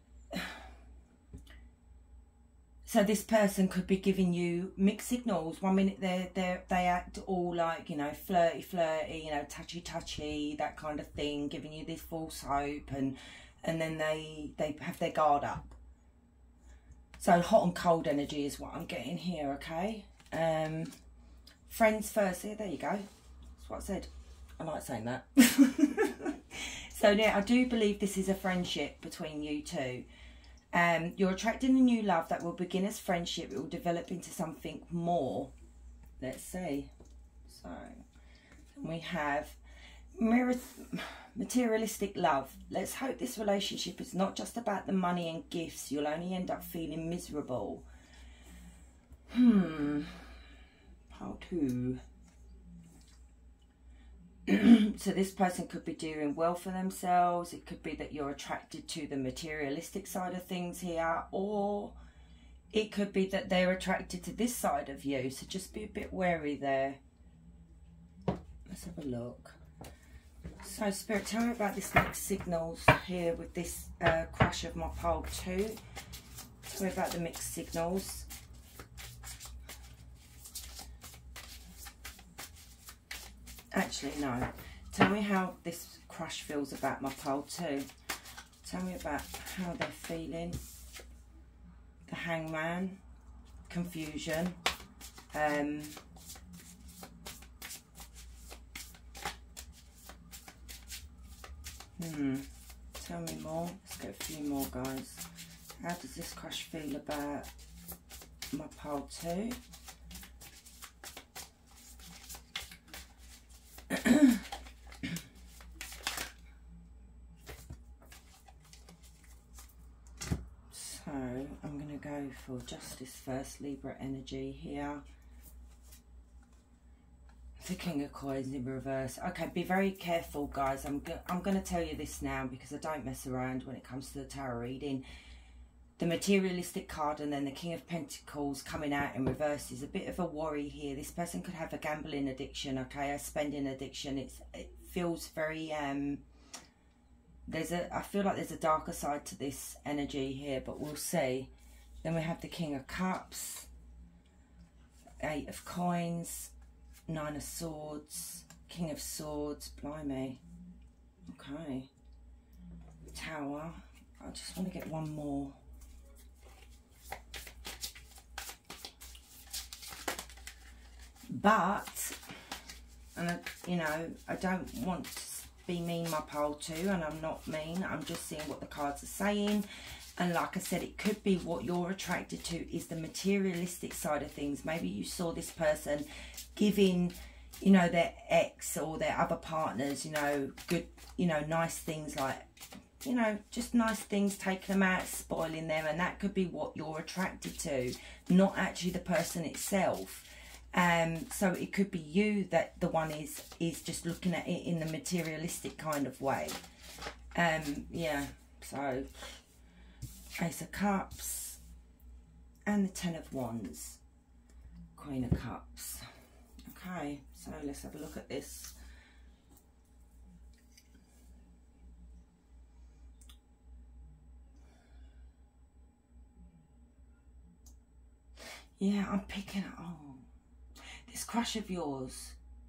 So this person could be giving you mixed signals. One minute they they they act all like, you know, flirty, flirty, you know, touchy, touchy, that kind of thing, giving you this false hope, and and then they they have their guard up. So hot and cold energy is what I'm getting here, okay? Um, friends first. Yeah, there you go. That's what I said. I like saying that. So yeah, I do believe this is a friendship between you two. Um, you're attracting a new love that will begin as friendship. It will develop into something more. Let's see. So we have materialistic love. Let's hope this relationship is not just about the money and gifts. You'll only end up feeling miserable. Hmm. How to? So this person could be doing well for themselves. It could be that you're attracted to the materialistic side of things here, or it could be that they're attracted to this side of you. So just be a bit wary there. Let's have a look. So, Spirit, tell me about this next signals here with this uh, crush of my pole two. Tell me about the mixed signals. Actually, no. Tell me how this crush feels about my pole two. Tell me about how they're feeling. The Hangman, confusion. Um, hmm. Tell me more. Let's get a few more, guys. How does this crush feel about my pole two? So I'm going to go for Justice first, Libra energy here. The King of Coins in reverse. Okay, be very careful, guys. I'm go I'm going to tell you this now because I don't mess around when it comes to the tarot reading. The materialistic card and then the King of Pentacles coming out in reverse is a bit of a worry here. This person could have a gambling addiction, okay, a spending addiction. It's it feels very um there's a I feel like there's a darker side to this energy here, but we'll see. Then we have the King of Cups, Eight of Coins, Nine of Swords, King of Swords, blimey. Okay. Tower. I just want to get one more. But, and I, you know, I don't want to be mean my pole two, and I'm not mean. I'm just seeing what the cards are saying. And like I said, it could be what you're attracted to is the materialistic side of things. Maybe you saw this person giving, you know, their ex or their other partners, you know, good, you know, nice things like, you know, just nice things, taking them out, spoiling them. And that could be what you're attracted to, not actually the person itself. Um, so it could be you that the one is is just looking at it in the materialistic kind of way. Um, yeah, so Ace of Cups and the Ten of Wands, Queen of Cups. Okay, so let's have a look at this. Yeah, I'm picking it. Oh. This crush of yours,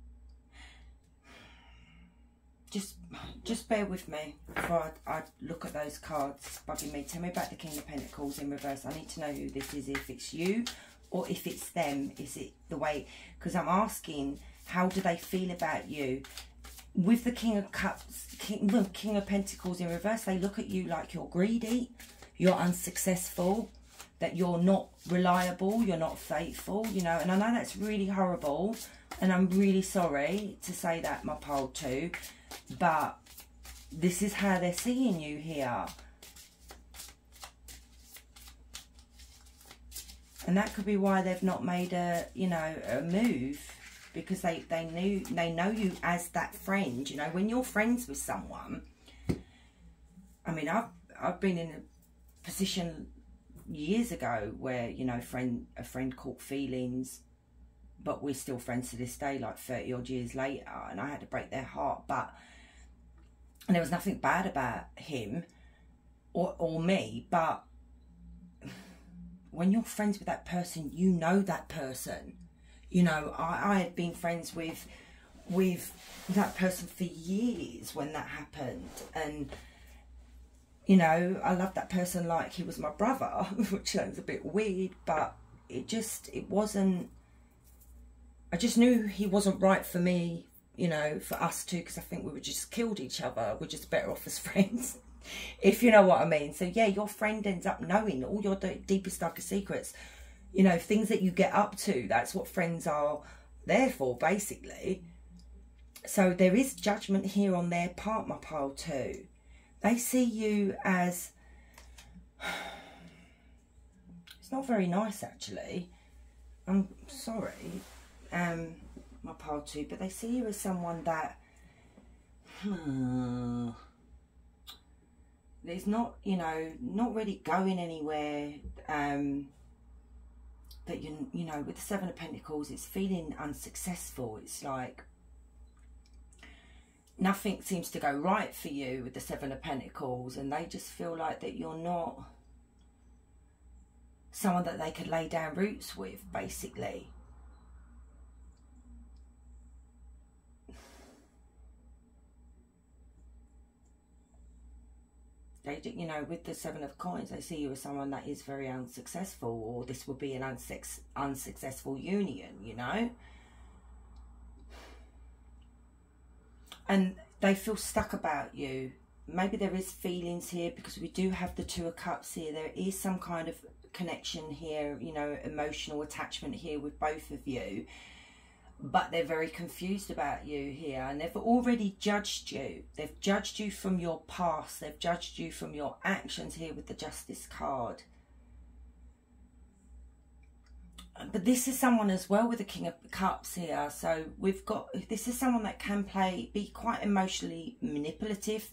just just bear with me before I, I look at those cards bugging me. Tell me about the King of Pentacles in reverse. I need to know who this is, if it's you or if it's them. Is it the way, because I'm asking, how do they feel about you? With the King of Cups, King, well, King of Pentacles in reverse, they look at you like you're greedy, you're unsuccessful, that you're not reliable, you're not faithful, you know, and I know that's really horrible, and I'm really sorry to say that, my pole two, but this is how they're seeing you here. And that could be why they've not made a, you know, a move, because they, they knew, they know you as that friend, you know, when you're friends with someone. I mean, I've, I've been in a position years ago where, you know, friend a friend caught feelings, but we're still friends to this day, like thirty odd years later, and I had to break their heart. But and there was nothing bad about him or, or me, but when you're friends with that person, you know that person. You know, I, I had been friends with with that person for years when that happened, and you know, I loved that person like he was my brother, which sounds a bit weird, but it just, it wasn't, I just knew he wasn't right for me, you know, for us two, because I think we would just killed each other. We're just better off as friends, if you know what I mean. So yeah, your friend ends up knowing all your deepest, darkest secrets, you know, things that you get up to. That's what friends are there for, basically. So there is judgment here on their part, my pile too. They see you as, it's not very nice actually, I'm sorry, um, my pile two, but they see you as someone that, hmm, there's not, you know, not really going anywhere, um, that you, you know, with the Seven of Pentacles, it's feeling unsuccessful. It's like, nothing seems to go right for you with the Seven of Pentacles, and they just feel like that you're not someone that they could lay down roots with, basically. They, you know, with the Seven of Coins, they see you as someone that is very unsuccessful, or this would be an unsuc unsuccessful union, you know. And they feel stuck about you. Maybe there is feelings here, because we do have the Two of Cups here. There is some kind of connection here, you know, emotional attachment here with both of you. But they're very confused about you here, and they've already judged you. They've judged you from your past. They've judged you from your actions here with the Justice card. But this is someone as well with the King of Cups here. So we've got, this is someone that can play, be quite emotionally manipulative.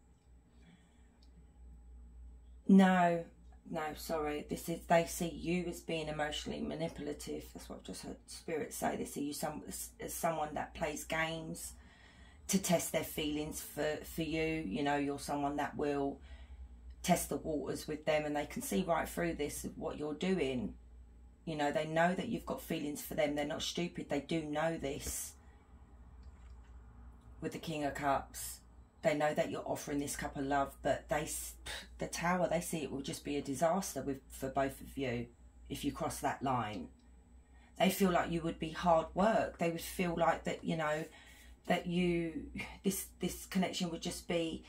No, no, sorry. This is, they see you as being emotionally manipulative. That's what I've just heard Spirit say. They see you some, as someone that plays games to test their feelings for, for you. You know, you're someone that will test the waters with them, and they can see right through this, what you're doing. You know, they know that you've got feelings for them. They're not stupid. They do know this. With the King of Cups, they know that you're offering this cup of love, but they, the Tower, they see it will just be a disaster with for both of you if you cross that line. They feel like you would be hard work. They would feel like that, you know, that you, this, this connection would just be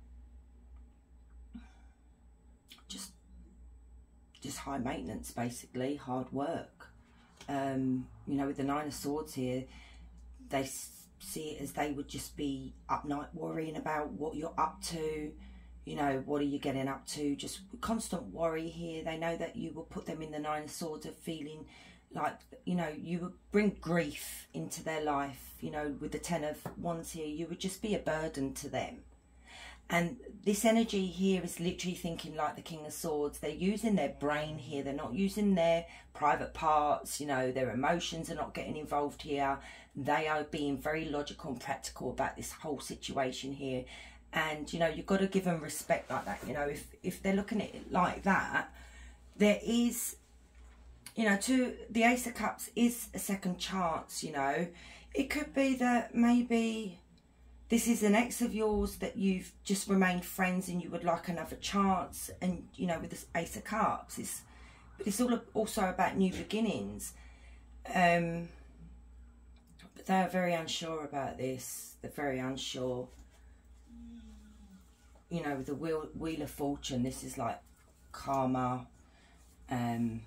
just just high maintenance, basically, hard work. Um, you know, with the Nine of Swords here, they see it as they would just be up night worrying about what you're up to. You know, what are you getting up to? Just constant worry here. They know that you will put them in the Nine of Swords of feeling like, you know, you would bring grief into their life. You know, with the Ten of Wands here, you would just be a burden to them. And this energy here is literally thinking like the King of Swords. They're using their brain here. They're not using their private parts. You know, their emotions are not getting involved here. They are being very logical and practical about this whole situation here. And, you know, you've got to give them respect like that. You know, if, if they're looking at it like that, there is, you know, to the Ace of Cups is a second chance, you know. It could be that maybe this is an ex of yours that you've just remained friends and you would like another chance. And, you know, with this Ace of Cups, it's, it's all also about new beginnings. Um, but they're very unsure about this. They're very unsure. You know, with the Wheel, Wheel of Fortune, this is like karma. Um,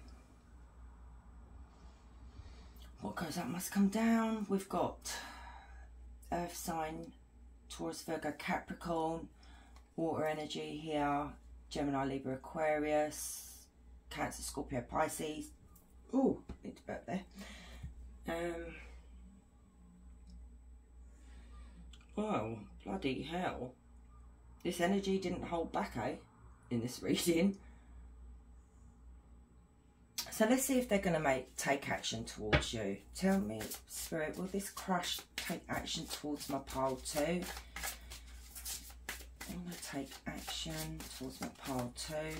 what goes up must come down. We've got Earth sign, Taurus, Virgo, Capricorn, water energy here, Gemini, Libra, Aquarius, Cancer, Scorpio, Pisces. Oh, need to burp there. Um, oh, bloody hell. This energy didn't hold back, eh, in this reading. So let's see if they're going to make take action towards you. Tell me, Spirit, will this crush take action towards my pile two? I'm going to take action towards my pile two.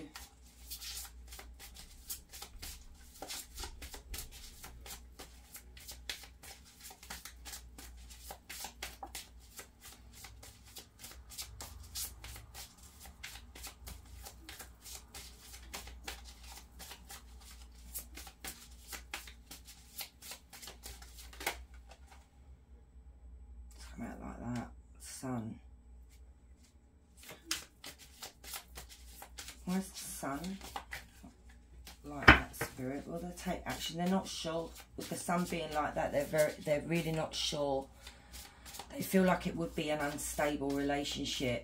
Out like that. Sun. Where's the sun? Like that, Spirit. Will they take action? They're not sure. With the sun being like that, they're very they're really not sure. They feel like it would be an unstable relationship.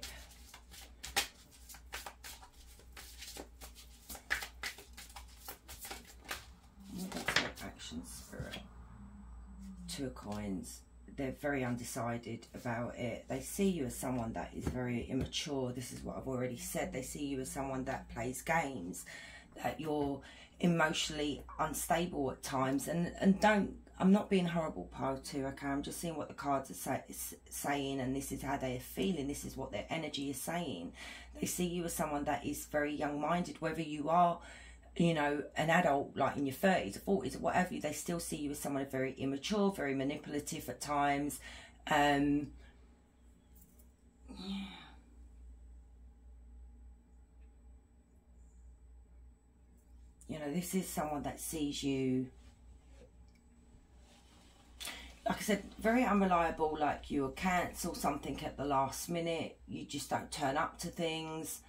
Will they take action, Spirit? Two of Coins. They're very undecided about it. They see you as someone that is very immature. This is what I've already said. They see you as someone that plays games, that you're emotionally unstable at times, and, and don't I'm not being horrible, pile two, okay? I'm just seeing what the cards are say, saying, and this is how they're feeling. This is what their energy is saying. They see you as someone that is very young-minded, whether you are, you know, an adult, like in your thirties or forties or whatever, they still see you as someone very immature, very manipulative at times. Um, yeah. You know, this is someone that sees you, like I said, very unreliable, like you'll cancel something at the last minute, you just don't turn up to things.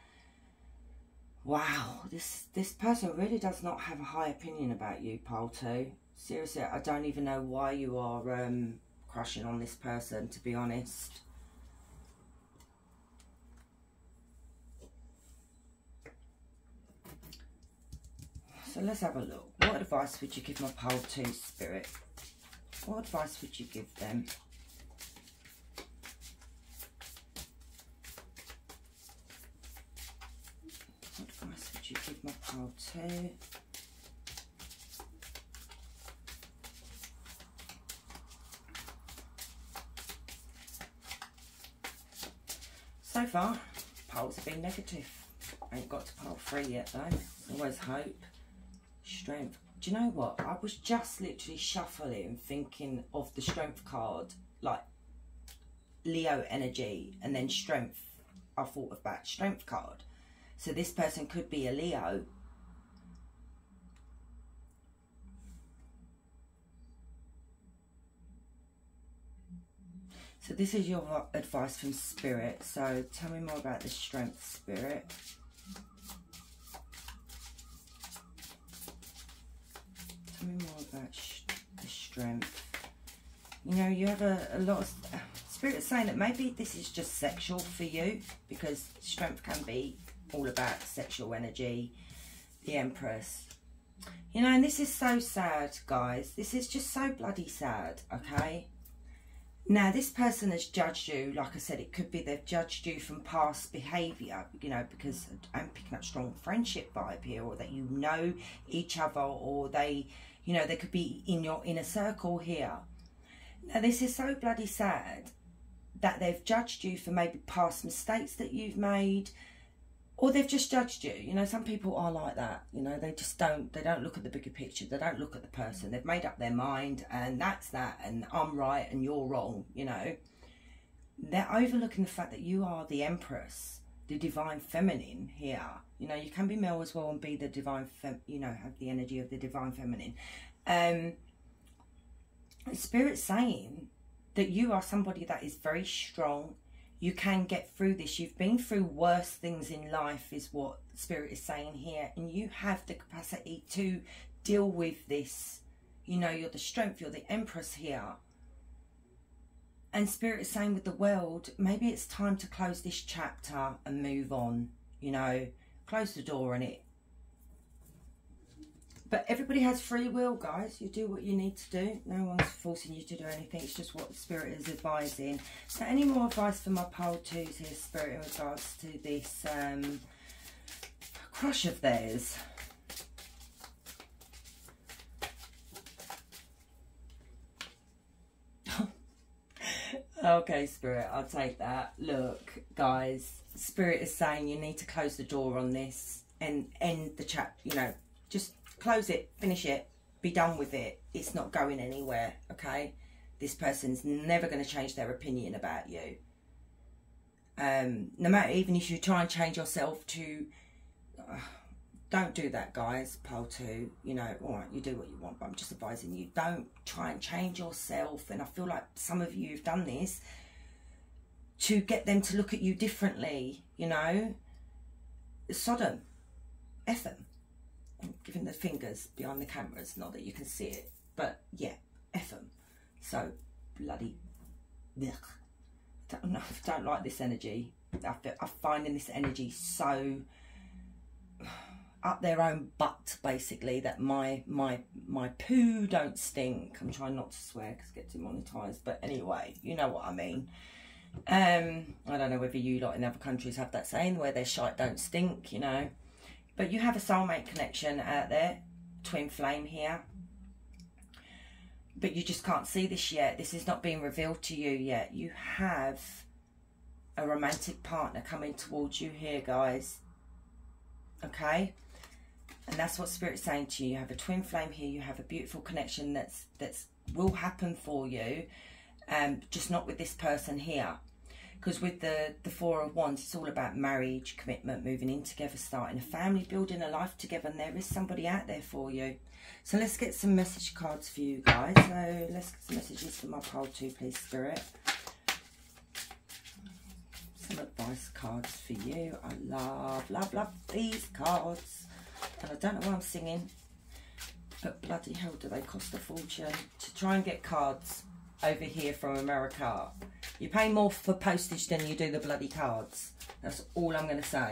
Wow, this this person really does not have a high opinion about you, pile two. Seriously, I don't even know why you are um, crushing on this person, to be honest. So let's have a look. What advice would you give my pile two spirit? What advice would you give them? What advice would you give my pile two? So far, piles have been negative. I ain't got to pile three yet though. Always hope. Strength. Do you know what? I was just literally shuffling, thinking of the strength card, like Leo energy, and then strength. I thought of that strength card. So this person could be a Leo. So this is your advice from Spirit. So tell me more about the strength, Spirit. Tell me more about sh the strength. You know, you have a, a lot of... Uh, Spirit's saying that maybe this is just sexual for you, because strength can be all about sexual energy. The Empress. You know, and this is so sad, guys. This is just so bloody sad, okay? Now, this person has judged you. Like I said, it could be they've judged you from past behaviour, you know, because I'm picking up strong friendship vibe here, or that you know each other, or they, you know, they could be in your inner circle here. Now, this is so bloody sad that they've judged you for maybe past mistakes that you've made, or they've just judged you. You know, some people are like that. You know, they just don't, they don't look at the bigger picture. They don't look at the person. They've made up their mind, and that's that, and I'm right and you're wrong, you know. They're overlooking the fact that you are the Empress, the divine feminine here. You know, you can be male as well and be the divine, fem you know, have the energy of the divine feminine. Um, Spirit's saying that you are somebody that is very strong. You can get through this. You've been through worse things in life, is what Spirit is saying here. And you have the capacity to deal with this. You know, you're the strength, you're the Empress here. And Spirit is saying with the world, maybe it's time to close this chapter and move on. You know, close the door on it. But everybody has free will, guys. You do what you need to do. No one's forcing you to do anything. It's just what Spirit is advising. So any more advice for my pile twos here, Spirit, in regards to this um, crush of theirs? Okay, Spirit, I'll take that. Look, guys, Spirit is saying you need to close the door on this and end the chat, you know, just... close it, finish it, be done with it. It's not going anywhere, okay? This person's never going to change their opinion about you. Um, no matter, even if you try and change yourself to... Uh, don't do that, guys, pile two. You know, all right, you do what you want, but I'm just advising you. Don't try and change yourself. And I feel like some of you have done this to get them to look at you differently, you know? Sodom. F them. I'm giving the fingers behind the cameras, not that you can see it, but yeah, F them. So bloody, ugh. Don't, no, I don't like this energy. I feel, I'm finding this energy so up their own butt, basically, that my my my poo don't stink. I'm trying not to swear because it gets demonetized, but anyway, you know what I mean. Um, I don't know whether you lot in other countries have that saying where their shite don't stink, you know. But you have a soulmate connection out there, twin flame here. but you just can't see this yet. This is not being revealed to you yet. You have a romantic partner coming towards you here, guys. Okay? And that's what Spirit's saying to you. You have a twin flame here. You have a beautiful connection that's that's will happen for you. Um, just not with this person here. Because with the, the Four of Wands, it's all about marriage, commitment, moving in together, starting a family, building a life together. And there is somebody out there for you. So let's get some message cards for you guys. So let's get some messages for my pile too, please, Spirit. Some advice cards for you. I love, love, love these cards. And I don't know why I'm singing, but bloody hell do they cost a fortune to try and get cards over here from America. You pay more for postage than you do the bloody cards. That's all I'm going to say.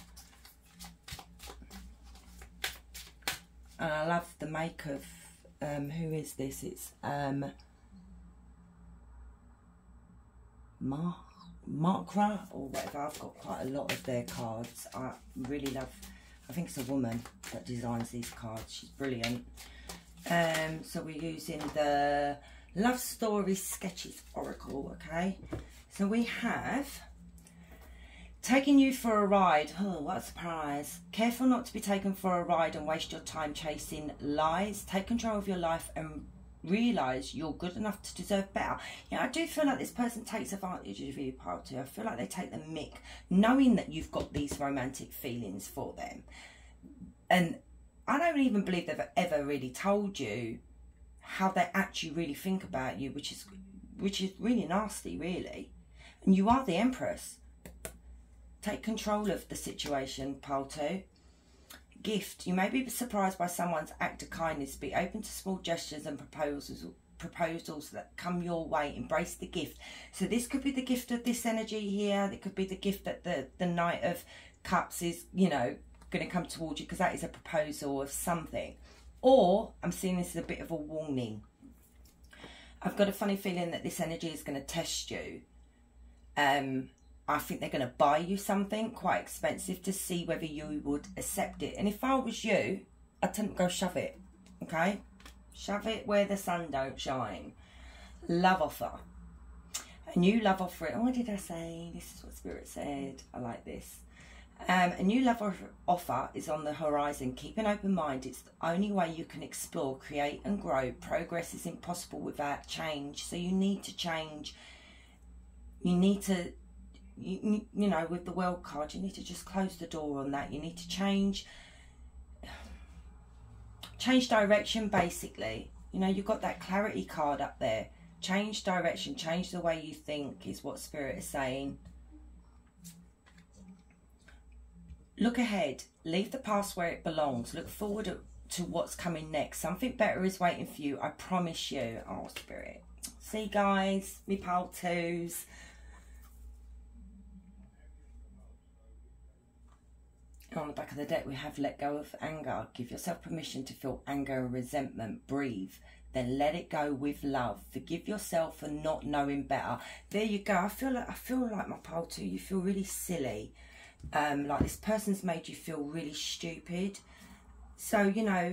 And I love the make of, um, who is this? It's um, Mark, Markra or whatever. I've got quite a lot of their cards. I really love, I think it's a woman that designs these cards. She's brilliant. Um, so we're using the Love Story Sketches Oracle, okay? So we have taking you for a ride. Oh, what a surprise. Careful not to be taken for a ride and waste your time chasing lies. Take control of your life and realise you're good enough to deserve better. Yeah, I do feel like this person takes advantage of you, part two. I feel like they take the mick, knowing that you've got these romantic feelings for them. And I don't even believe they've ever really told you how they actually really think about you, which is which is really nasty, really. And you are the Empress. Take control of the situation, pile two. Gift. You may be surprised by someone's act of kindness. Be open to small gestures and proposals proposals that come your way. Embrace the gift. So this could be the gift of this energy here. It could be the gift that the, the Knight of Cups is, you know, going to come towards you, because that is a proposal of something. Or I'm seeing this as a bit of a warning. I've got a funny feeling that this energy is going to test you. Um, I think they're going to buy you something quite expensive to see whether you would accept it. And if I was you, I'd tell them go shove it. Okay? Shove it where the sun don't shine. Love offer. A new love offer. Oh, what did I say? This is what Spirit said. I like this. Um, a new love offer is on the horizon. Keep an open mind. It's the only way you can explore, create and grow. Progress is impossible without change. So you need to change. You need to, you, you know, with the World card, you need to just close the door on that. You need to change, change direction, basically. You know, you've got that clarity card up there. Change direction, change the way you think is what Spirit is saying. Look ahead. Leave the past where it belongs. Look forward to what's coming next. Something better is waiting for you. I promise you. Oh, Spirit. See, guys, me pile twos. On the back of the deck, we have let go of anger. Give yourself permission to feel anger and resentment. Breathe. Then let it go with love. Forgive yourself for not knowing better. There you go. I feel like I feel like my pile two. You feel really silly. Um, like this person's made you feel really stupid. So, you know,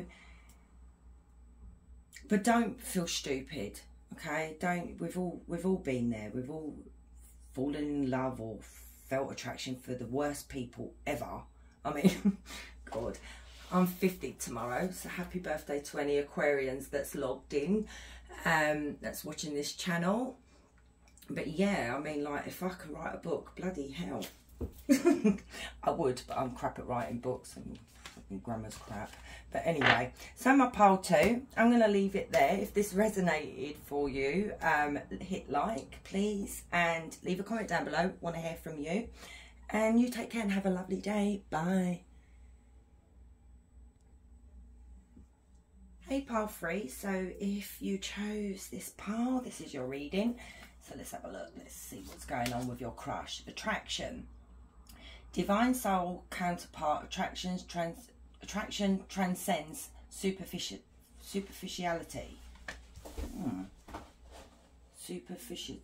but don't feel stupid, okay? Don't, we've all, we've all been there. We've all fallen in love or felt attraction for the worst people ever. I mean, God, I'm fifty tomorrow, so happy birthday to any Aquarians that's logged in, um, that's watching this channel. But yeah, I mean, like, if I could write a book, bloody hell. I would, but I'm crap at writing books and fucking grammar's crap. But anyway, so my pile two, I'm going to leave it there. If this resonated for you, um, hit like, please, and leave a comment down below. Want to hear from you. And you take care and have a lovely day. Bye. Hey, pile three. So if you chose this pile, this is your reading. So let's have a look. Let's see what's going on with your crush. Attraction. Divine soul counterpart. Attractions trans attraction transcends superficial superficiality. Hmm. Superficially.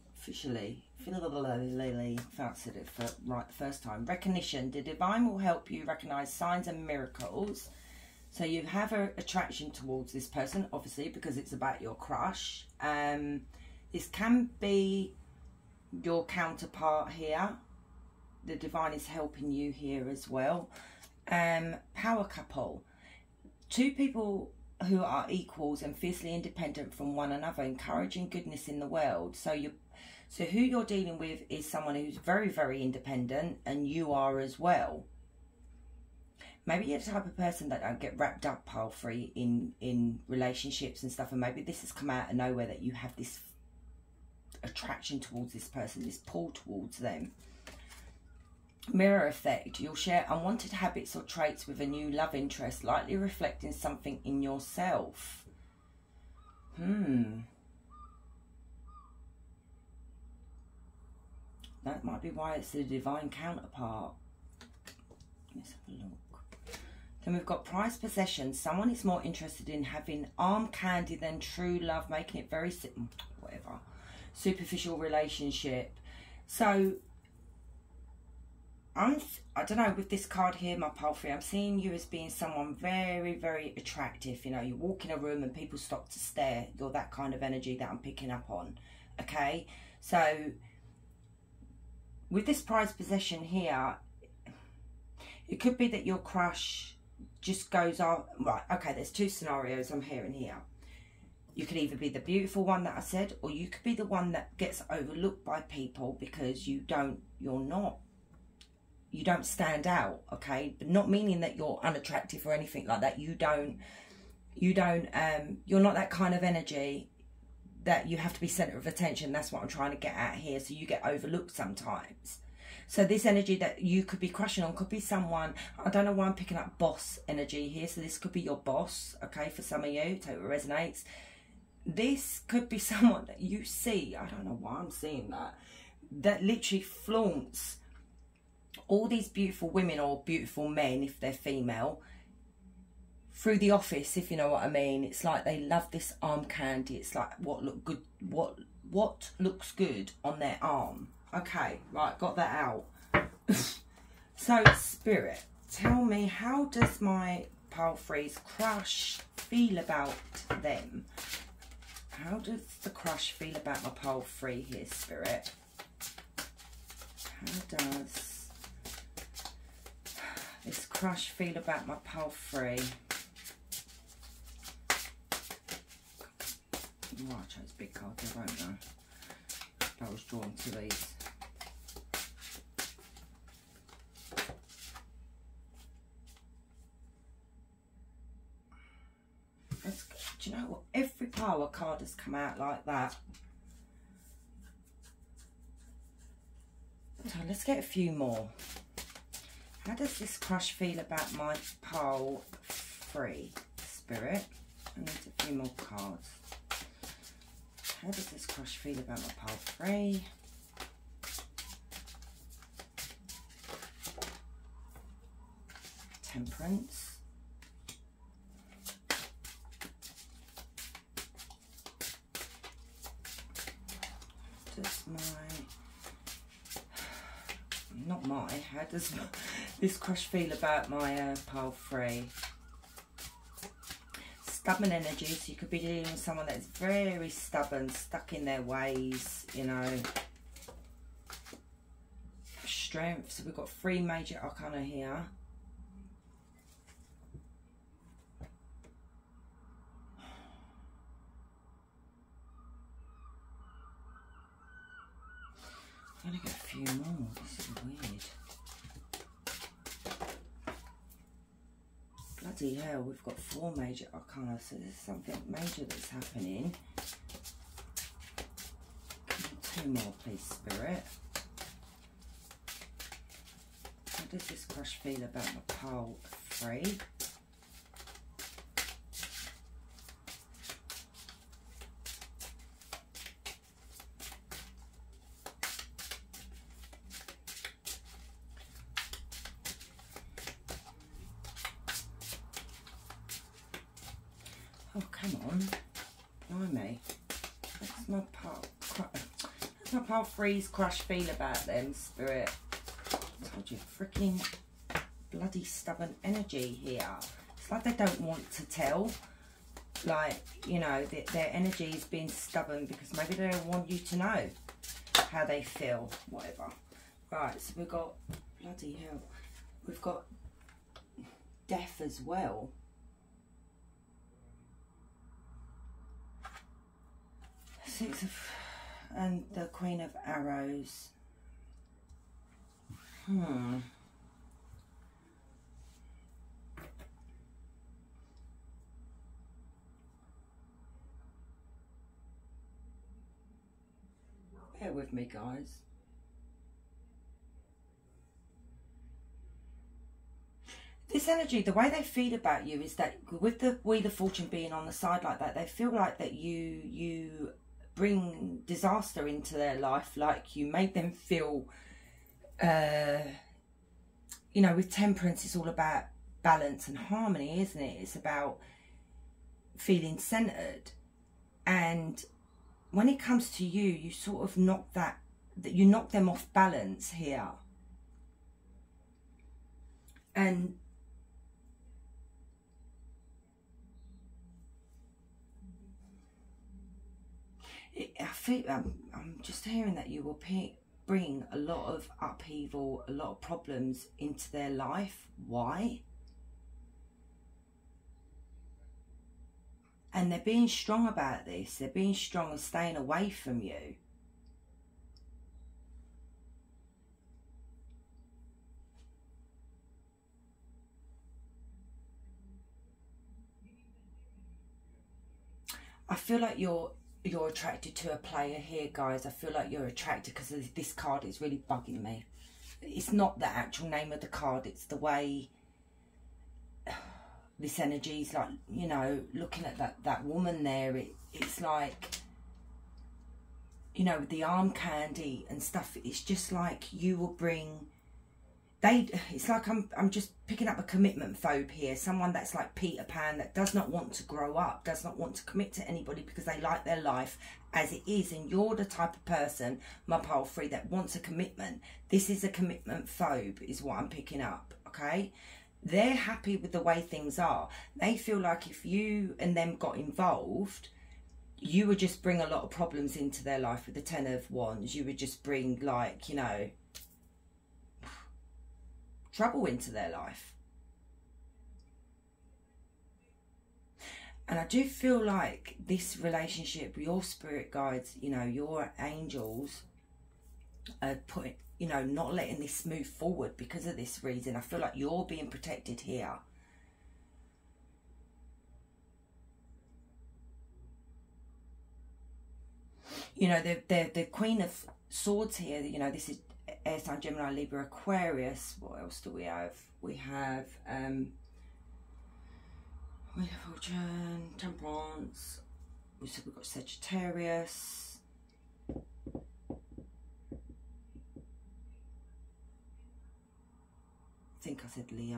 Fancied it for right the first time. Recognition. The divine will help you recognize signs and miracles. So you have an attraction towards this person, obviously, because it's about your crush. Um, this can be your counterpart here. The divine is helping you here as well. Um, power couple. Two people who are equals and fiercely independent from one another, encouraging goodness in the world. So you, so who you're dealing with is someone who's very, very independent, and you are as well. Maybe you're the type of person that don't get wrapped up, pile three, in, in relationships and stuff, and maybe this has come out of nowhere that you have this attraction towards this person, this pull towards them. Mirror effect. You'll share unwanted habits or traits with a new love interest, likely reflecting something in yourself. Hmm. That might be why it's the divine counterpart. Let's have a look. Then we've got prized possessions. Someone is more interested in having arm candy than true love, making it very simple. Whatever. Superficial relationship. So I'm, I don't know, with this card here, my pile three, I'm seeing you as being someone very, very attractive. You know, you walk in a room and people stop to stare. You're that kind of energy that I'm picking up on. Okay? So, with this prized possession here, it could be that your crush just goes off. Right, okay, there's two scenarios I'm hearing here. You could either be the beautiful one that I said, or you could be the one that gets overlooked by people because you don't, you're not. You don't stand out, okay? But not meaning that you're unattractive or anything like that. You don't, you don't, um, you're not that kind of energy that you have to be centre of attention. That's what I'm trying to get at here. So you get overlooked sometimes. So this energy that you could be crushing on could be someone, I don't know why I'm picking up boss energy here. So this could be your boss, okay? For some of you, take what resonates. This could be someone that you see, I don't know why I'm seeing that, that literally flaunts all these beautiful women or beautiful men, if they're female, through the office, if you know what I mean. It's like they love this arm candy. It's like what look good, what what looks good on their arm. Okay, right, got that out. So, Spirit, tell me, how does my pile three's crush feel about them? How does the crush feel about my pile three here, Spirit? How does this crush feel about my pile three? Oh, I chose big card there, won't I? I was drawn to these. Let's, do you know what? Every power card has come out like that. So let's get a few more. How does this crush feel about my pile three, Spirit? I need a few more cards. How does this crush feel about my pile three? Temperance. Does my... Not my, how does this crush feel about my uh, pile three? Stubborn energy, so you could be dealing with someone that's very stubborn, stuck in their ways, you know. Strength, so we've got three major arcana here. I'm gonna get a few more. This is weird. Bloody hell, we've got four major arcana, so there's something major that's happening. Two more, please, Spirit. How does this crush feel about my pile three? Oh, come on. Blimey. That's my pile. That's my pile three's crush feel about them, Spirit. I told you, freaking bloody stubborn energy here. It's like they don't want to tell. Like, you know, their, their energy is being stubborn because maybe they don't want you to know how they feel, whatever. Right, so we've got, bloody hell, we've got death as well. Six of, and the Queen of Arrows. Hmm. Bear with me, guys. This energy, the way they feel about you is that with the Wheel of Fortune being on the side like that, they feel like that you you bring disaster into their life, like you make them feel, uh, you know, with Temperance, it's all about balance and harmony, isn't it? It's about feeling centered. And when it comes to you, you sort of knock that, that you knock them off balance here. And I feel, um, I'm just hearing that you will bring a lot of upheaval, a lot of problems into their life. Why? And they're being strong about this. They're being strong and staying away from you. I feel like you're you're attracted to a player here, guys. I feel like you're attracted because this card is really bugging me. It's not the actual name of the card, it's the way this energy is, like, you know, looking at that that woman there, it, it's like, you know, with the arm candy and stuff, it's just like you will bring, they, it's like I'm, I'm just picking up a commitment phobe here, someone that's like Peter Pan, that does not want to grow up, does not want to commit to anybody because they like their life as it is. And you're the type of person, my pile three, that wants a commitment. This is a commitment phobe is what I'm picking up, okay? They're happy with the way things are. They feel like if you and them got involved, you would just bring a lot of problems into their life. With the Ten of Wands, you would just bring, like, you know, trouble into their life. And I do feel like this relationship, your spirit guides, you know, your angels are putting, you know, not letting this move forward because of this reason. I feel like you're being protected here. You know, the, the, the Queen of Swords here, you know, this is Air sign, Gemini, Libra, Aquarius. What else do we have? We have um, Wheel of Fortune, Temperance. We said we've got Sagittarius. I think I said Leo.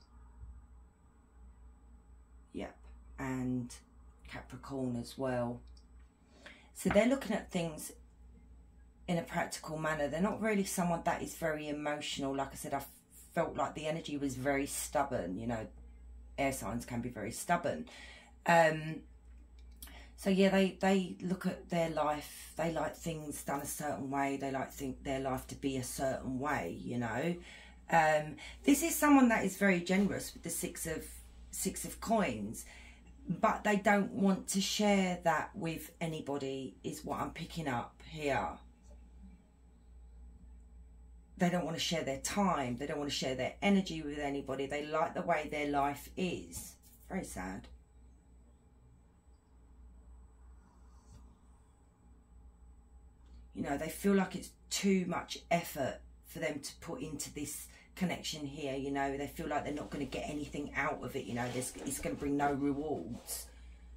Yep, and Capricorn as well. So they're looking at things in a practical manner. They're not really someone that is very emotional. Like I said, I felt like the energy was very stubborn. You know, air signs can be very stubborn. Um, so yeah, they, they look at their life. They like things done a certain way. They like think their life to be a certain way, you know. Um, this is someone that is very generous with the six of six of coins, but they don't want to share that with anybody, is what I'm picking up here. They don't want to share their time. They don't want to share their energy with anybody. They like the way their life is. Very sad. You know, they feel like it's too much effort for them to put into this connection here. You know, they feel like they're not going to get anything out of it. You know, this, it's going to bring no rewards.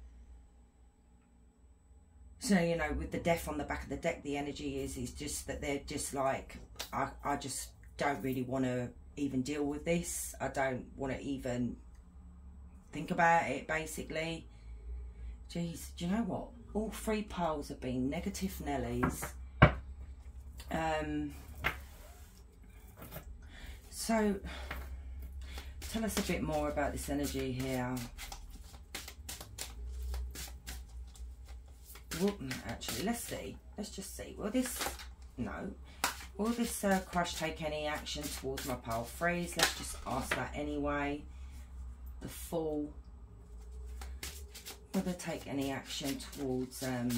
So, you know, with the death on the back of the deck, the energy is is just that they're just like, I, I just don't really want to even deal with this. I don't want to even think about it, basically. Jeez, do you know what? All three piles have been negative Nellies. Um, so, Tell us a bit more about this energy here. Well, actually, let's see. Let's just see. Will this... No. Will this uh, crush take any action towards my pile freeze? Let's just ask that anyway. The Fool. Will they take any action towards... Um,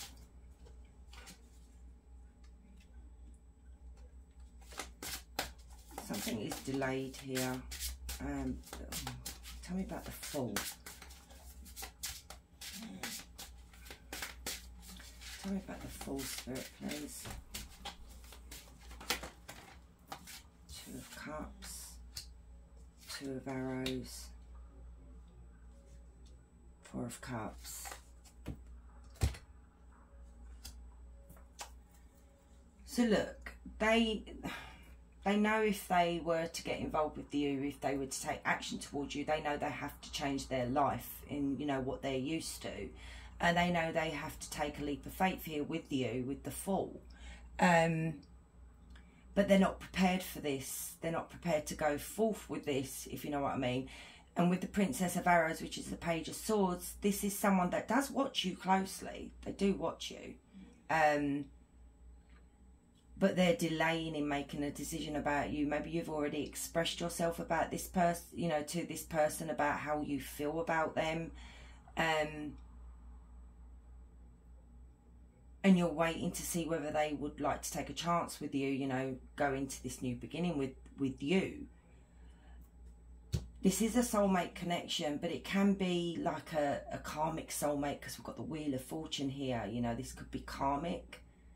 something is delayed here. Um, tell me about the Fool. Tell me about the Fool, Spirit, please. Two of Cups. Two of Arrows. Four of Cups. So look, they... They know if they were to get involved with you, if they were to take action towards you, they know they have to change their life in, you know, what they're used to. And they know they have to take a leap of faith here with you, with the Fool. Um, but they're not prepared for this. They're not prepared to go forth with this, if you know what I mean. And with the Princess of Arrows, which is the Page of Swords, this is someone that does watch you closely. They do watch you. Um... But they're delaying in making a decision about you. Maybe you've already expressed yourself about this person, you know, to this person about how you feel about them. Um, and you're waiting to see whether they would like to take a chance with you, you know, go into this new beginning with, with you. This is a soulmate connection, but it can be like a, a karmic soulmate because we've got the Wheel of Fortune here. You know, this could be karmic.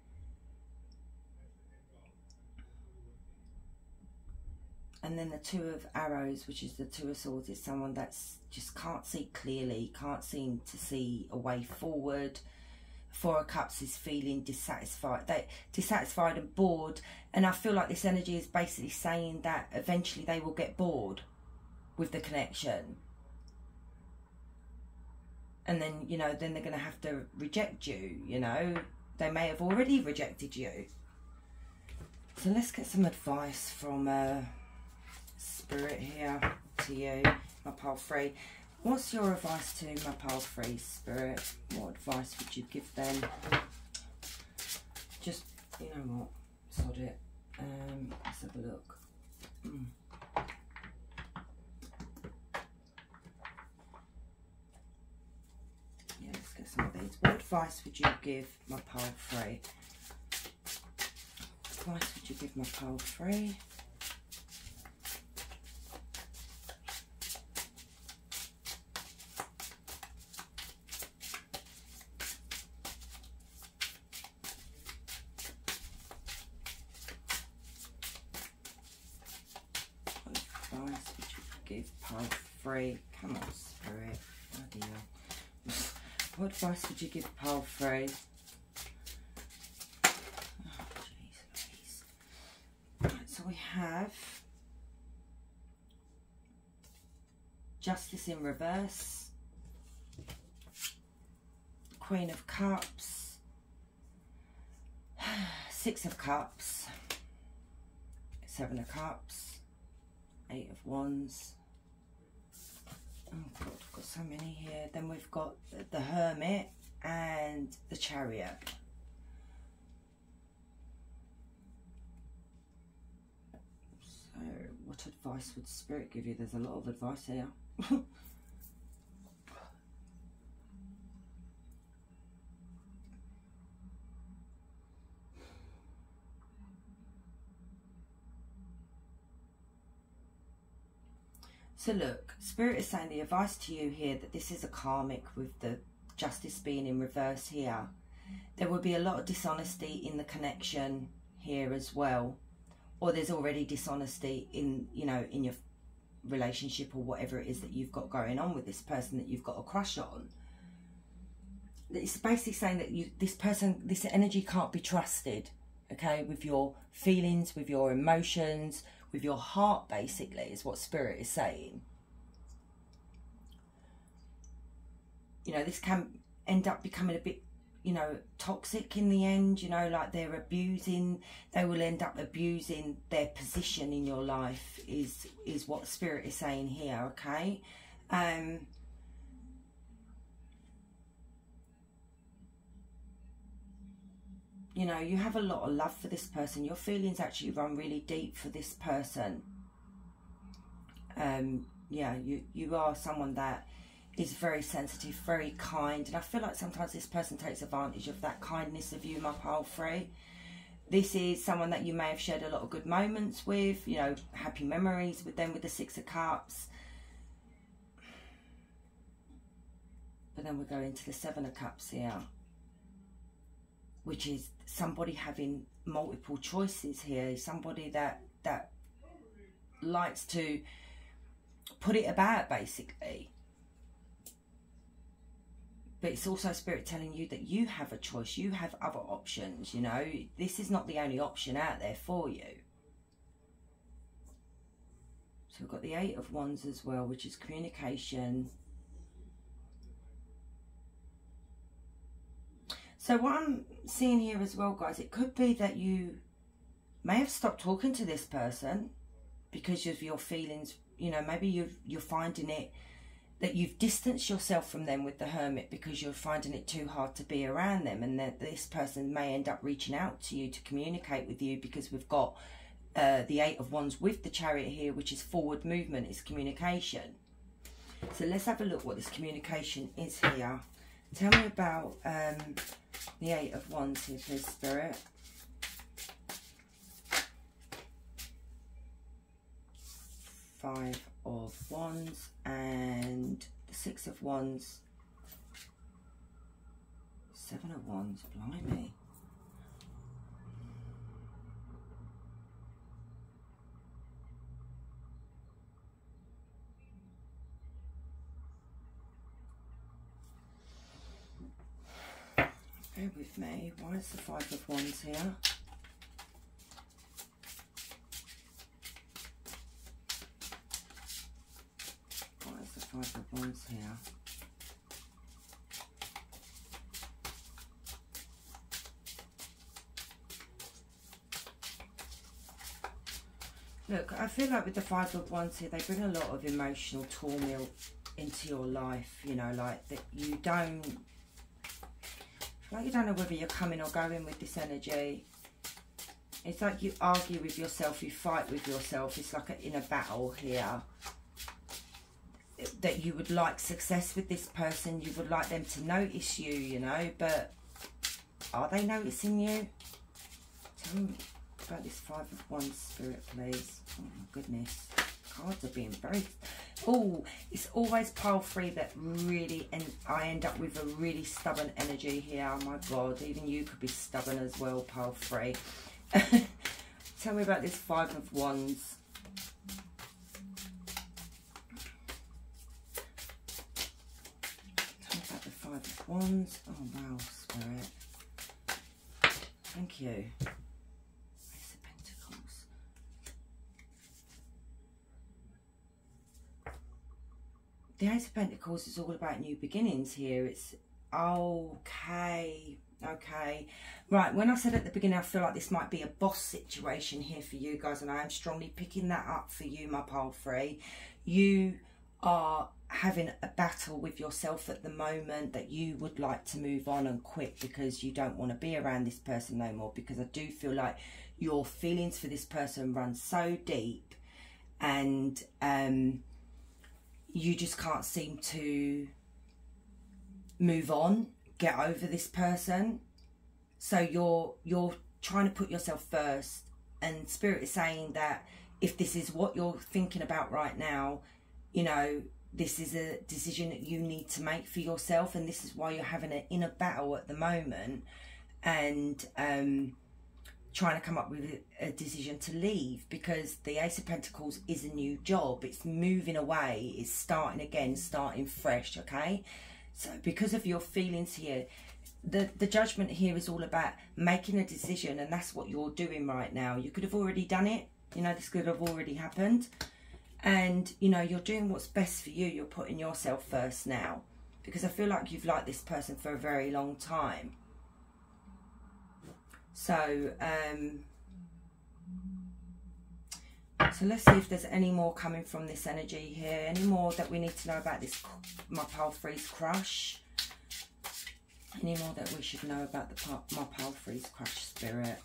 And then the Two of Arrows, which is the Two of Swords, is someone that's just can't see clearly, can't seem to see a way forward. Four of Cups is feeling dissatisfied, they dissatisfied and bored. And I feel like this energy is basically saying that eventually they will get bored with the connection. And then, you know, then they're going to have to reject you, you know. They may have already rejected you. So let's get some advice from... Uh, Spirit here to you, my pile three. What's your advice to my pile three, Spirit? What advice would you give them? Just, you know what, sod it. Um, let's have a look. Mm. Yeah, let's get some of these. What advice would you give my pile three? What advice would you give my pile three? Three. Come on, Spirit. Bloody hell. What advice would you give pile three? Oh, jeez, please. Right, so we have Justice in reverse, Queen of Cups, Six of Cups, Seven of Cups, Eight of Wands. Oh God, we've got so many here. Then we've got the Hermit and the Chariot. So, what advice would Spirit give you? There's a lot of advice here. So look, Spirit is saying the advice to you here that this is a karmic with the Justice being in reverse here. There will be a lot of dishonesty in the connection here as well. Or there's already dishonesty in, you know, in your relationship or whatever it is that you've got going on with this person that you've got a crush on. It's basically saying that you, this person, this energy can't be trusted, okay, with your feelings, with your emotions, with your heart, basically, is what Spirit is saying. You know, this can end up becoming a bit you know, toxic in the end, you know, like they're abusing, they will end up abusing their position in your life is, is what Spirit is saying here, okay? Um, you know, you have a lot of love for this person. Your feelings actually run really deep for this person. Um, yeah, you, you are someone that is very sensitive, very kind. And I feel like sometimes this person takes advantage of that kindness of you, my pile three. This is someone that you may have shared a lot of good moments with, you know, happy memories with them with the Six of Cups. But then we go into the Seven of Cups here, which is somebody having multiple choices here. Somebody that, that likes to put it about, basically. But it's also Spirit telling you that you have a choice. You have other options, you know. This is not the only option out there for you. So we've got the Eight of Wands as well, which is communication. So what I'm seeing here as well, guys, it could be that you may have stopped talking to this person because of your feelings. You know, maybe you've, you're finding it that you've distanced yourself from them with the Hermit because you're finding it too hard to be around them, and that this person may end up reaching out to you to communicate with you, because we've got uh, the Eight of Wands with the Chariot here, which is forward movement, is communication. So let's have a look what this communication is here. Tell me about um, the Eight of Wands here, please, Spirit. Five of Wands and the Six of Wands. Seven of Wands, blimey. Bear with me. Why is the Five of Wands here? Why is the Five of Wands here? Look, I feel like with the Five of Wands here, they bring a lot of emotional turmoil into your life, you know, like that you don't, like you don't know whether you're coming or going with this energy. It's like you argue with yourself, you fight with yourself. It's like a, in a battle here. That you would like success with this person, you would like them to notice you, you know, but are they noticing you? Tell me about this Five of Wands, Spirit, please. Oh my goodness, cards are being very, oh, it's always pile three that really, and I end up with a really stubborn energy here. Oh my God, even you could be stubborn as well, pile three. Tell me about this Five of Wands. Tell me about the Five of Wands. Oh wow, Spirit. Thank you. The Ace of Pentacles is all about new beginnings here. It's okay, okay. Right, when I said at the beginning, I feel like this might be a boss situation here for you guys, and I am strongly picking that up for you, my pile three. You are having a battle with yourself at the moment that you would like to move on and quit because you don't want to be around this person no more, because I do feel like your feelings for this person run so deep, and um you just can't seem to move on, get over this person. So you're you're trying to put yourself first, and Spirit is saying that if this is what you're thinking about right now, you know, this is a decision that you need to make for yourself, and this is why you're having an inner battle at the moment, and um trying to come up with a decision to leave, because the Ace of Pentacles is a new job. It's moving away, it's starting again, starting fresh, okay? So because of your feelings here, the the Judgment here is all about making a decision, and that's what you're doing right now. You could have already done it, you know, this could have already happened, and you know, you're doing what's best for you. You're putting yourself first now, because I feel like you've liked this person for a very long time. So, um, so let's see if there's any more coming from this energy here. Any more that we need to know about this, my pile three's crush. Any more that we should know about the my pile three's crush spirit.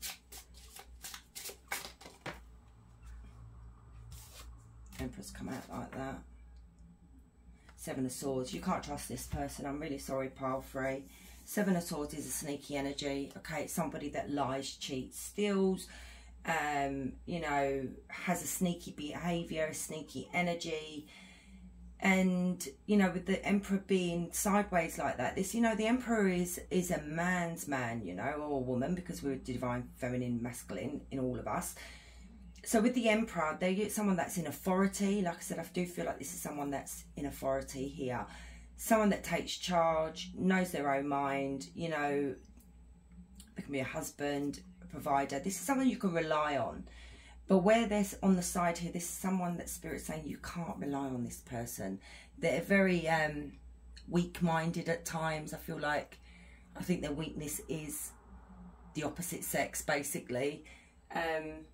Empress come out like that. Seven of Swords. You can't trust this person. I'm really sorry, pile three. Seven of Swords is a sneaky energy. Okay, it's somebody that lies, cheats, steals, um, you know, has a sneaky behaviour, a sneaky energy. And, you know, with the Emperor being sideways like that, this, you know, the Emperor is is a man's man, you know, or a woman, because we're divine, feminine, masculine in all of us. So with the Emperor, they're someone that's in authority. Like I said, I do feel like this is someone that's in authority here. Someone that takes charge, knows their own mind, you know, they can be a husband, a provider. This is someone you can rely on. But where there's on the side here, this is someone that Spirit's saying you can't rely on this person. They're very um, weak-minded at times. I feel like, I think their weakness is the opposite sex, basically. Um,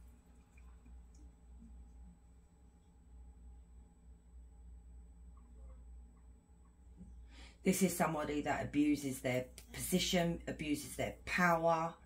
this is somebody that abuses their position, abuses their power.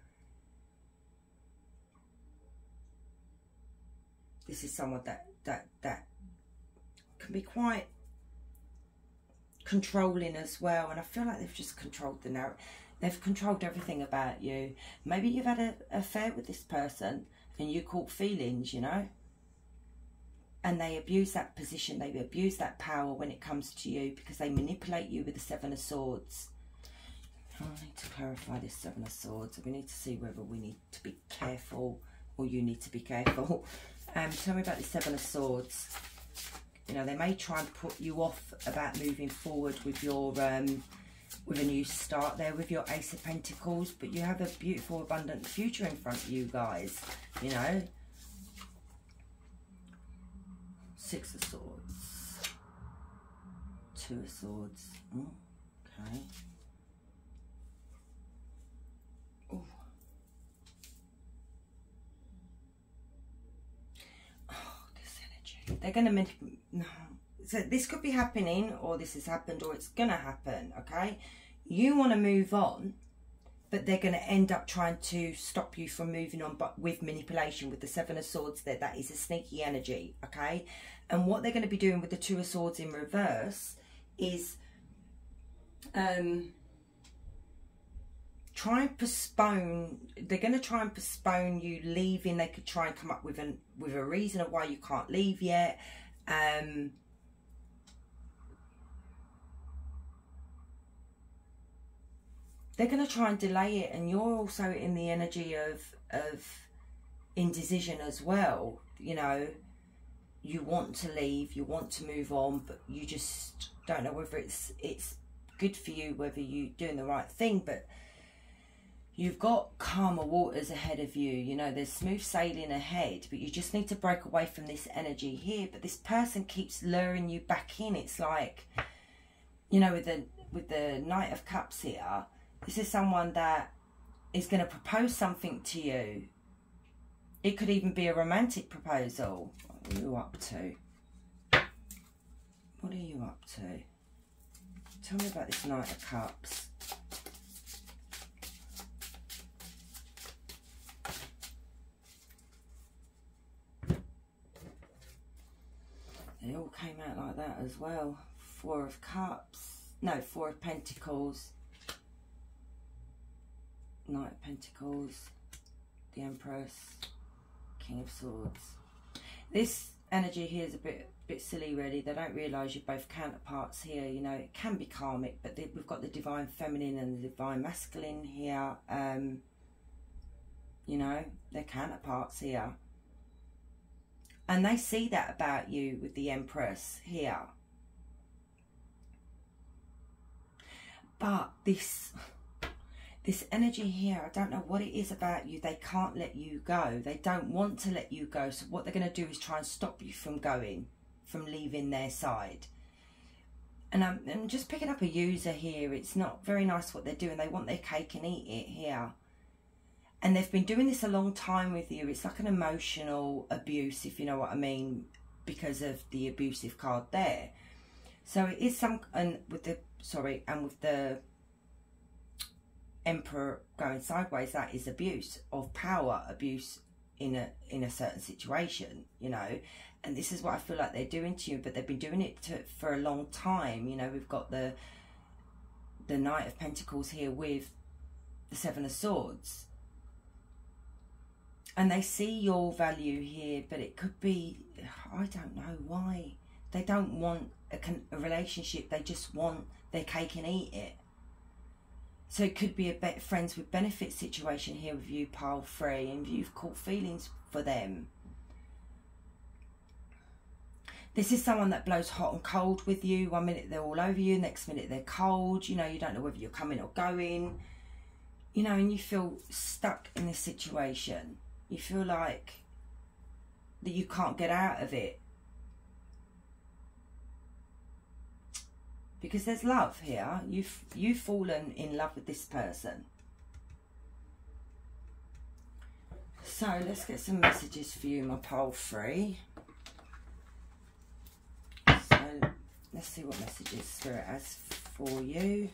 This is someone that, that, that can be quite controlling as well. And I feel like they've just controlled the narrative. They've controlled everything about you. Maybe you've had an affair with this person and you caught feelings, you know. And they abuse that position. They abuse that power when it comes to you because they manipulate you with the Seven of Swords. I need to clarify this Seven of Swords. We need to see whether we need to be careful or you need to be careful. Um, tell me about the Seven of Swords. You know, they may try and put you off about moving forward with your um, with a new start there with your Ace of Pentacles, but you have a beautiful, abundant future in front of you guys. You know, Six of Swords, Two of Swords. Oh, okay. They're going to manipulate. So this could be happening, or this has happened, or it's going to happen, okay? You want to move on, but they're going to end up trying to stop you from moving on, but with manipulation, with the Seven of Swords there. That is a sneaky energy, okay? And what they're going to be doing with the Two of Swords in reverse is um, try and postpone. They're going to try and postpone you leaving. They could try and come up with an with a reason of why you can't leave yet. Um, they're going to try and delay it, and you're also in the energy of of indecision as well. You know, you want to leave, you want to move on, but you just don't know whether it's it's good for you, whether you're doing the right thing. But you've got calmer waters ahead of you. You know, there's smooth sailing ahead, but you just need to break away from this energy here. But this person keeps luring you back in. It's like, you know, with the with the Knight of Cups here, this is someone that is going to propose something to you. It could even be a romantic proposal. What are you up to? What are you up to? Tell me about this Knight of Cups. They all came out like that as well. Four of Cups. No, Four of Pentacles. Knight of Pentacles. The Empress. King of Swords. This energy here is a bit bit silly, really. They don't realise you're both counterparts here. You know, it can be karmic, but they, we've got the Divine Feminine and the Divine Masculine here. Um, you know, they're counterparts here. And they see that about you with the Empress here. But this, this energy here, I don't know what it is about you. They can't let you go. They don't want to let you go. So what they're going to do is try and stop you from going, from leaving their side. And I'm, I'm just picking up a user here. It's not very nice what they're doing. They want their cake and eat it here. And they've been doing this a long time with you. It's like an emotional abuse, if you know what I mean, because of the abusive card there. So it is some, and with the, sorry, and with the Emperor going sideways, that is abuse of power, abuse in a in a certain situation, you know. And this is what I feel like they're doing to you, but they've been doing it to, for a long time. You know, we've got the the Knight of Pentacles here with the Seven of Swords. And they see your value here, but it could be, I don't know why. They don't want a, a relationship. They just want their cake and eat it. So it could be a be friends with benefits situation here with you, pile three, and you've caught feelings for them. This is someone that blows hot and cold with you. One minute they're all over you, next minute they're cold. You know, you don't know whether you're coming or going. You know, and you feel stuck in this situation. You feel like that you can't get out of it. Because there's love here. You've, you've fallen in love with this person. So let's get some messages for you, my pile three. So let's see what messages Spirit has for you.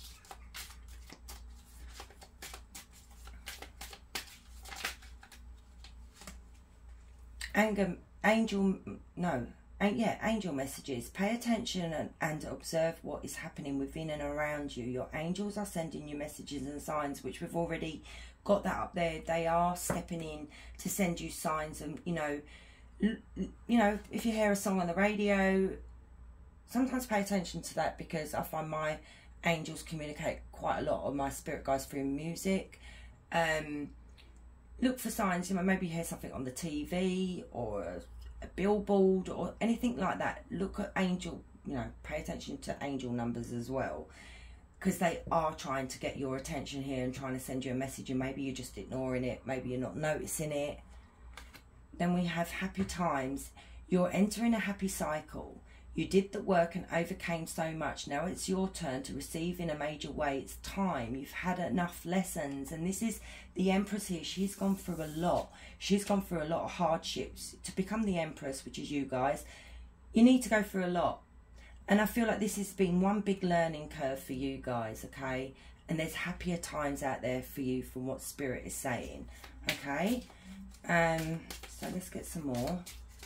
Anger, angel, no, yeah, angel messages. Pay attention and, and observe what is happening within and around you. Your angels are sending you messages and signs, which we've already got that up there. They are stepping in to send you signs, and you know, you know, if you hear a song on the radio, sometimes pay attention to that, because I find my angels communicate quite a lot, or my spirit guides through music. Um, look for signs, you know, maybe you hear something on the T V or a, a billboard or anything like that. Look at angel, you know, pay attention to angel numbers as well, because they are trying to get your attention here and trying to send you a message, and maybe you're just ignoring it, maybe you're not noticing it. Then we have happy times. You're entering a happy cycle. You did the work and overcame so much. Now it's your turn to receive in a major way. It's time. You've had enough lessons. And this is the Empress here. She's gone through a lot. She's gone through a lot of hardships. To become the Empress, which is you guys, you need to go through a lot. And I feel like this has been one big learning curve for you guys, okay? And there's happier times out there for you from what Spirit is saying, okay? Um, so let's get some more.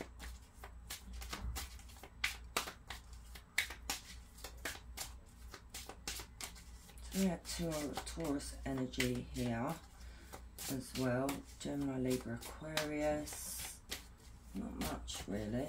We have Taurus energy here as well. Gemini, Libra, Aquarius. Not much really.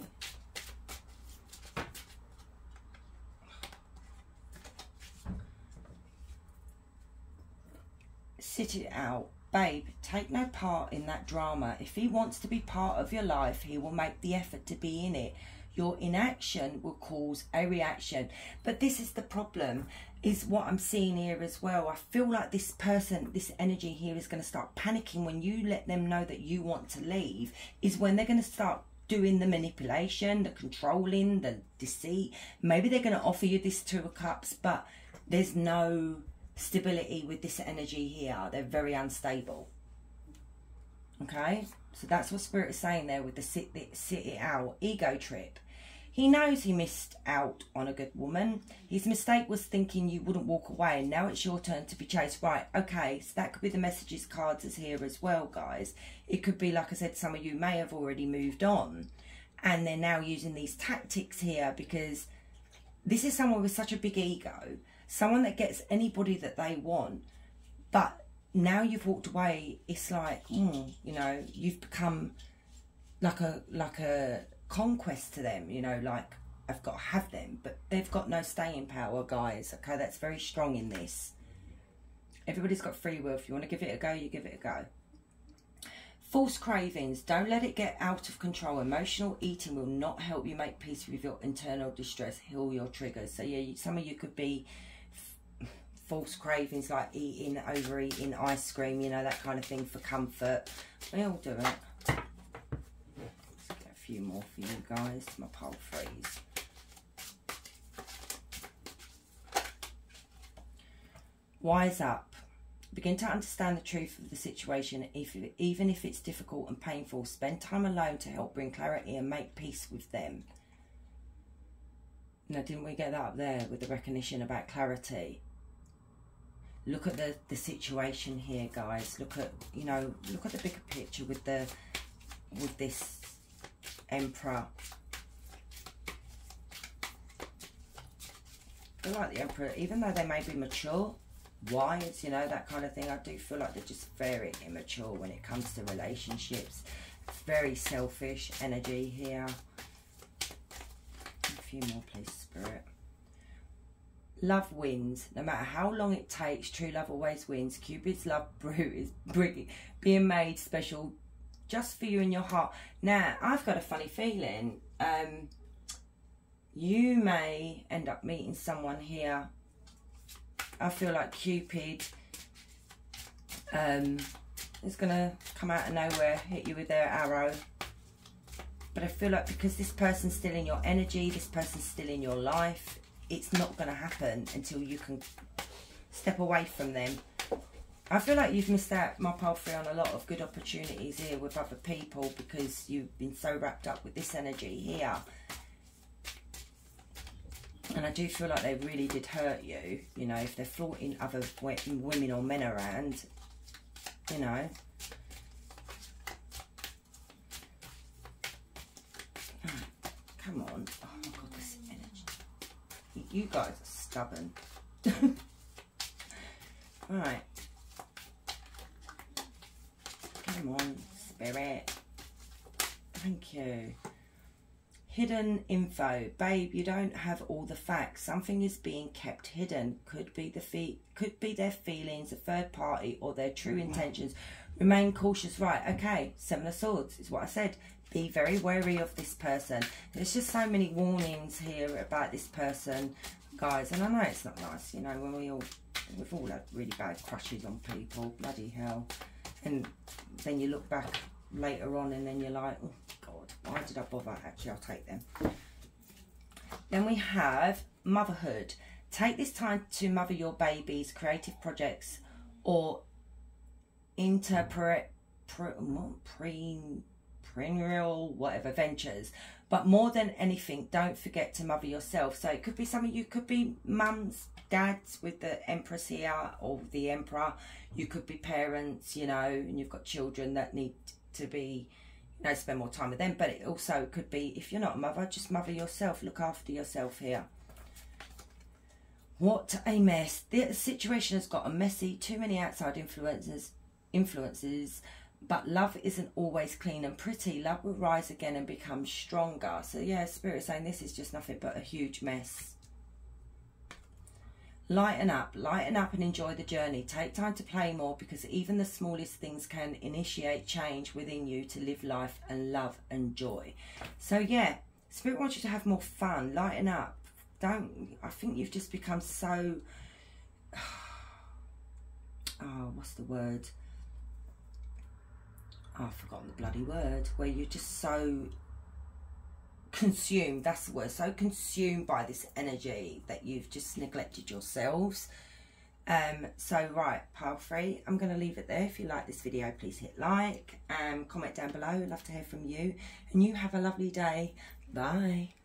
Sit it out. Babe, take no part in that drama. If he wants to be part of your life, he will make the effort to be in it. Your inaction will cause a reaction. But this is the problem, is what I'm seeing here as well. I feel like this person, this energy here is going to start panicking when you let them know that you want to leave, is when they're going to start doing the manipulation, the controlling, the deceit. Maybe they're going to offer you this Two of Cups, but there's no stability with this energy here. They're very unstable. Okay, so that's what Spirit is saying there with the sit, the sit it out, ego trip. He knows he missed out on a good woman. His mistake was thinking you wouldn't walk away, and now it's your turn to be chased. Right, okay, so that could be the messages cards is here as well, guys. It could be, like I said, some of you may have already moved on, and they're now using these tactics here, because this is someone with such a big ego, someone that gets anybody that they want, but now you've walked away, it's like, mm, you know, you've become like a like a conquest to them, you know, like, I've got to have them, but they've got no staying power, guys. Okay, that's very strong in this. Everybody's got free will. If you want to give it a go, you give it a go. False cravings. Don't let it get out of control. Emotional eating will not help you make peace with your internal distress. Heal your triggers. So yeah, some of you could be false cravings, like eating, overeating, ice cream, you know, that kind of thing for comfort. We all do it. Let's get a few more for you guys, my pile threes. Wise up. Begin to understand the truth of the situation, if, even if it's difficult and painful. Spend time alone to help bring clarity and make peace with them. Now, didn't we get that up there with the recognition about clarity? Look at the, the situation here, guys. Look at, you know, look at the bigger picture with the with this Emperor. I feel like the Emperor, even though they may be mature, wise, you know, that kind of thing, I do feel like they're just very immature when it comes to relationships. It's very selfish energy here. A few more, please, Spirit. Love wins. No matter how long it takes, true love always wins. Cupid's love brew is being made special just for you in your heart. Now, I've got a funny feeling. Um, you may end up meeting someone here. I feel like Cupid um, is going to come out of nowhere, hit you with their arrow. But I feel like because this person's still in your energy, this person's still in your life, it's not going to happen until you can step away from them. I feel like you've missed out, my pile three, on a lot of good opportunities here with other people because you've been so wrapped up with this energy here. And I do feel like they really did hurt you, you know, if they're flaunting other women or men around, you know. Come on. Oh my God, this energy. You guys are stubborn. Right. Come on, Spirit. Thank you. Hidden info. Babe, you don't have all the facts. Something is being kept hidden. Could be the fe could be their feelings, a third party, or their true intentions. Remain cautious. Right, okay. Seven of Swords is what I said. Be very wary of this person. There's just so many warnings here about this person, guys. And I know it's not nice, you know, when we all, we've all had really bad crushes on people. Bloody hell. And then you look back later on and then you're like, oh God, why did I bother? Actually, I'll take them. Then we have motherhood. Take this time to mother your babies, creative projects, or interpret pre, pre, perennial whatever ventures. But more than anything, don't forget to mother yourself. So it could be something, you could be mums, dads with the Empress here, or the Emperor. You could be parents, you know, and you've got children that need to be, you know, spend more time with them. But it also could be, if you're not a mother, just mother yourself. Look after yourself here. What a mess. The situation has gotten messy. Too many outside influences, influences. But love isn't always clean and pretty. Love will rise again and become stronger. So yeah, Spirit saying this is just nothing but a huge mess. Lighten up. Lighten up and enjoy the journey. Take time to play more, because even the smallest things can initiate change within you to live life and love and joy. So yeah, Spirit wants you to have more fun. Lighten up. Don't, I think you've just become so, oh, what's the word? Oh, I've forgotten the bloody word. Where you're just so consumed, that's the word, so consumed by this energy that you've just neglected yourselves. Um, so, right, pile three, I'm going to leave it there. If you like this video, please hit like and comment down below. I'd love to hear from you. And you have a lovely day. Bye.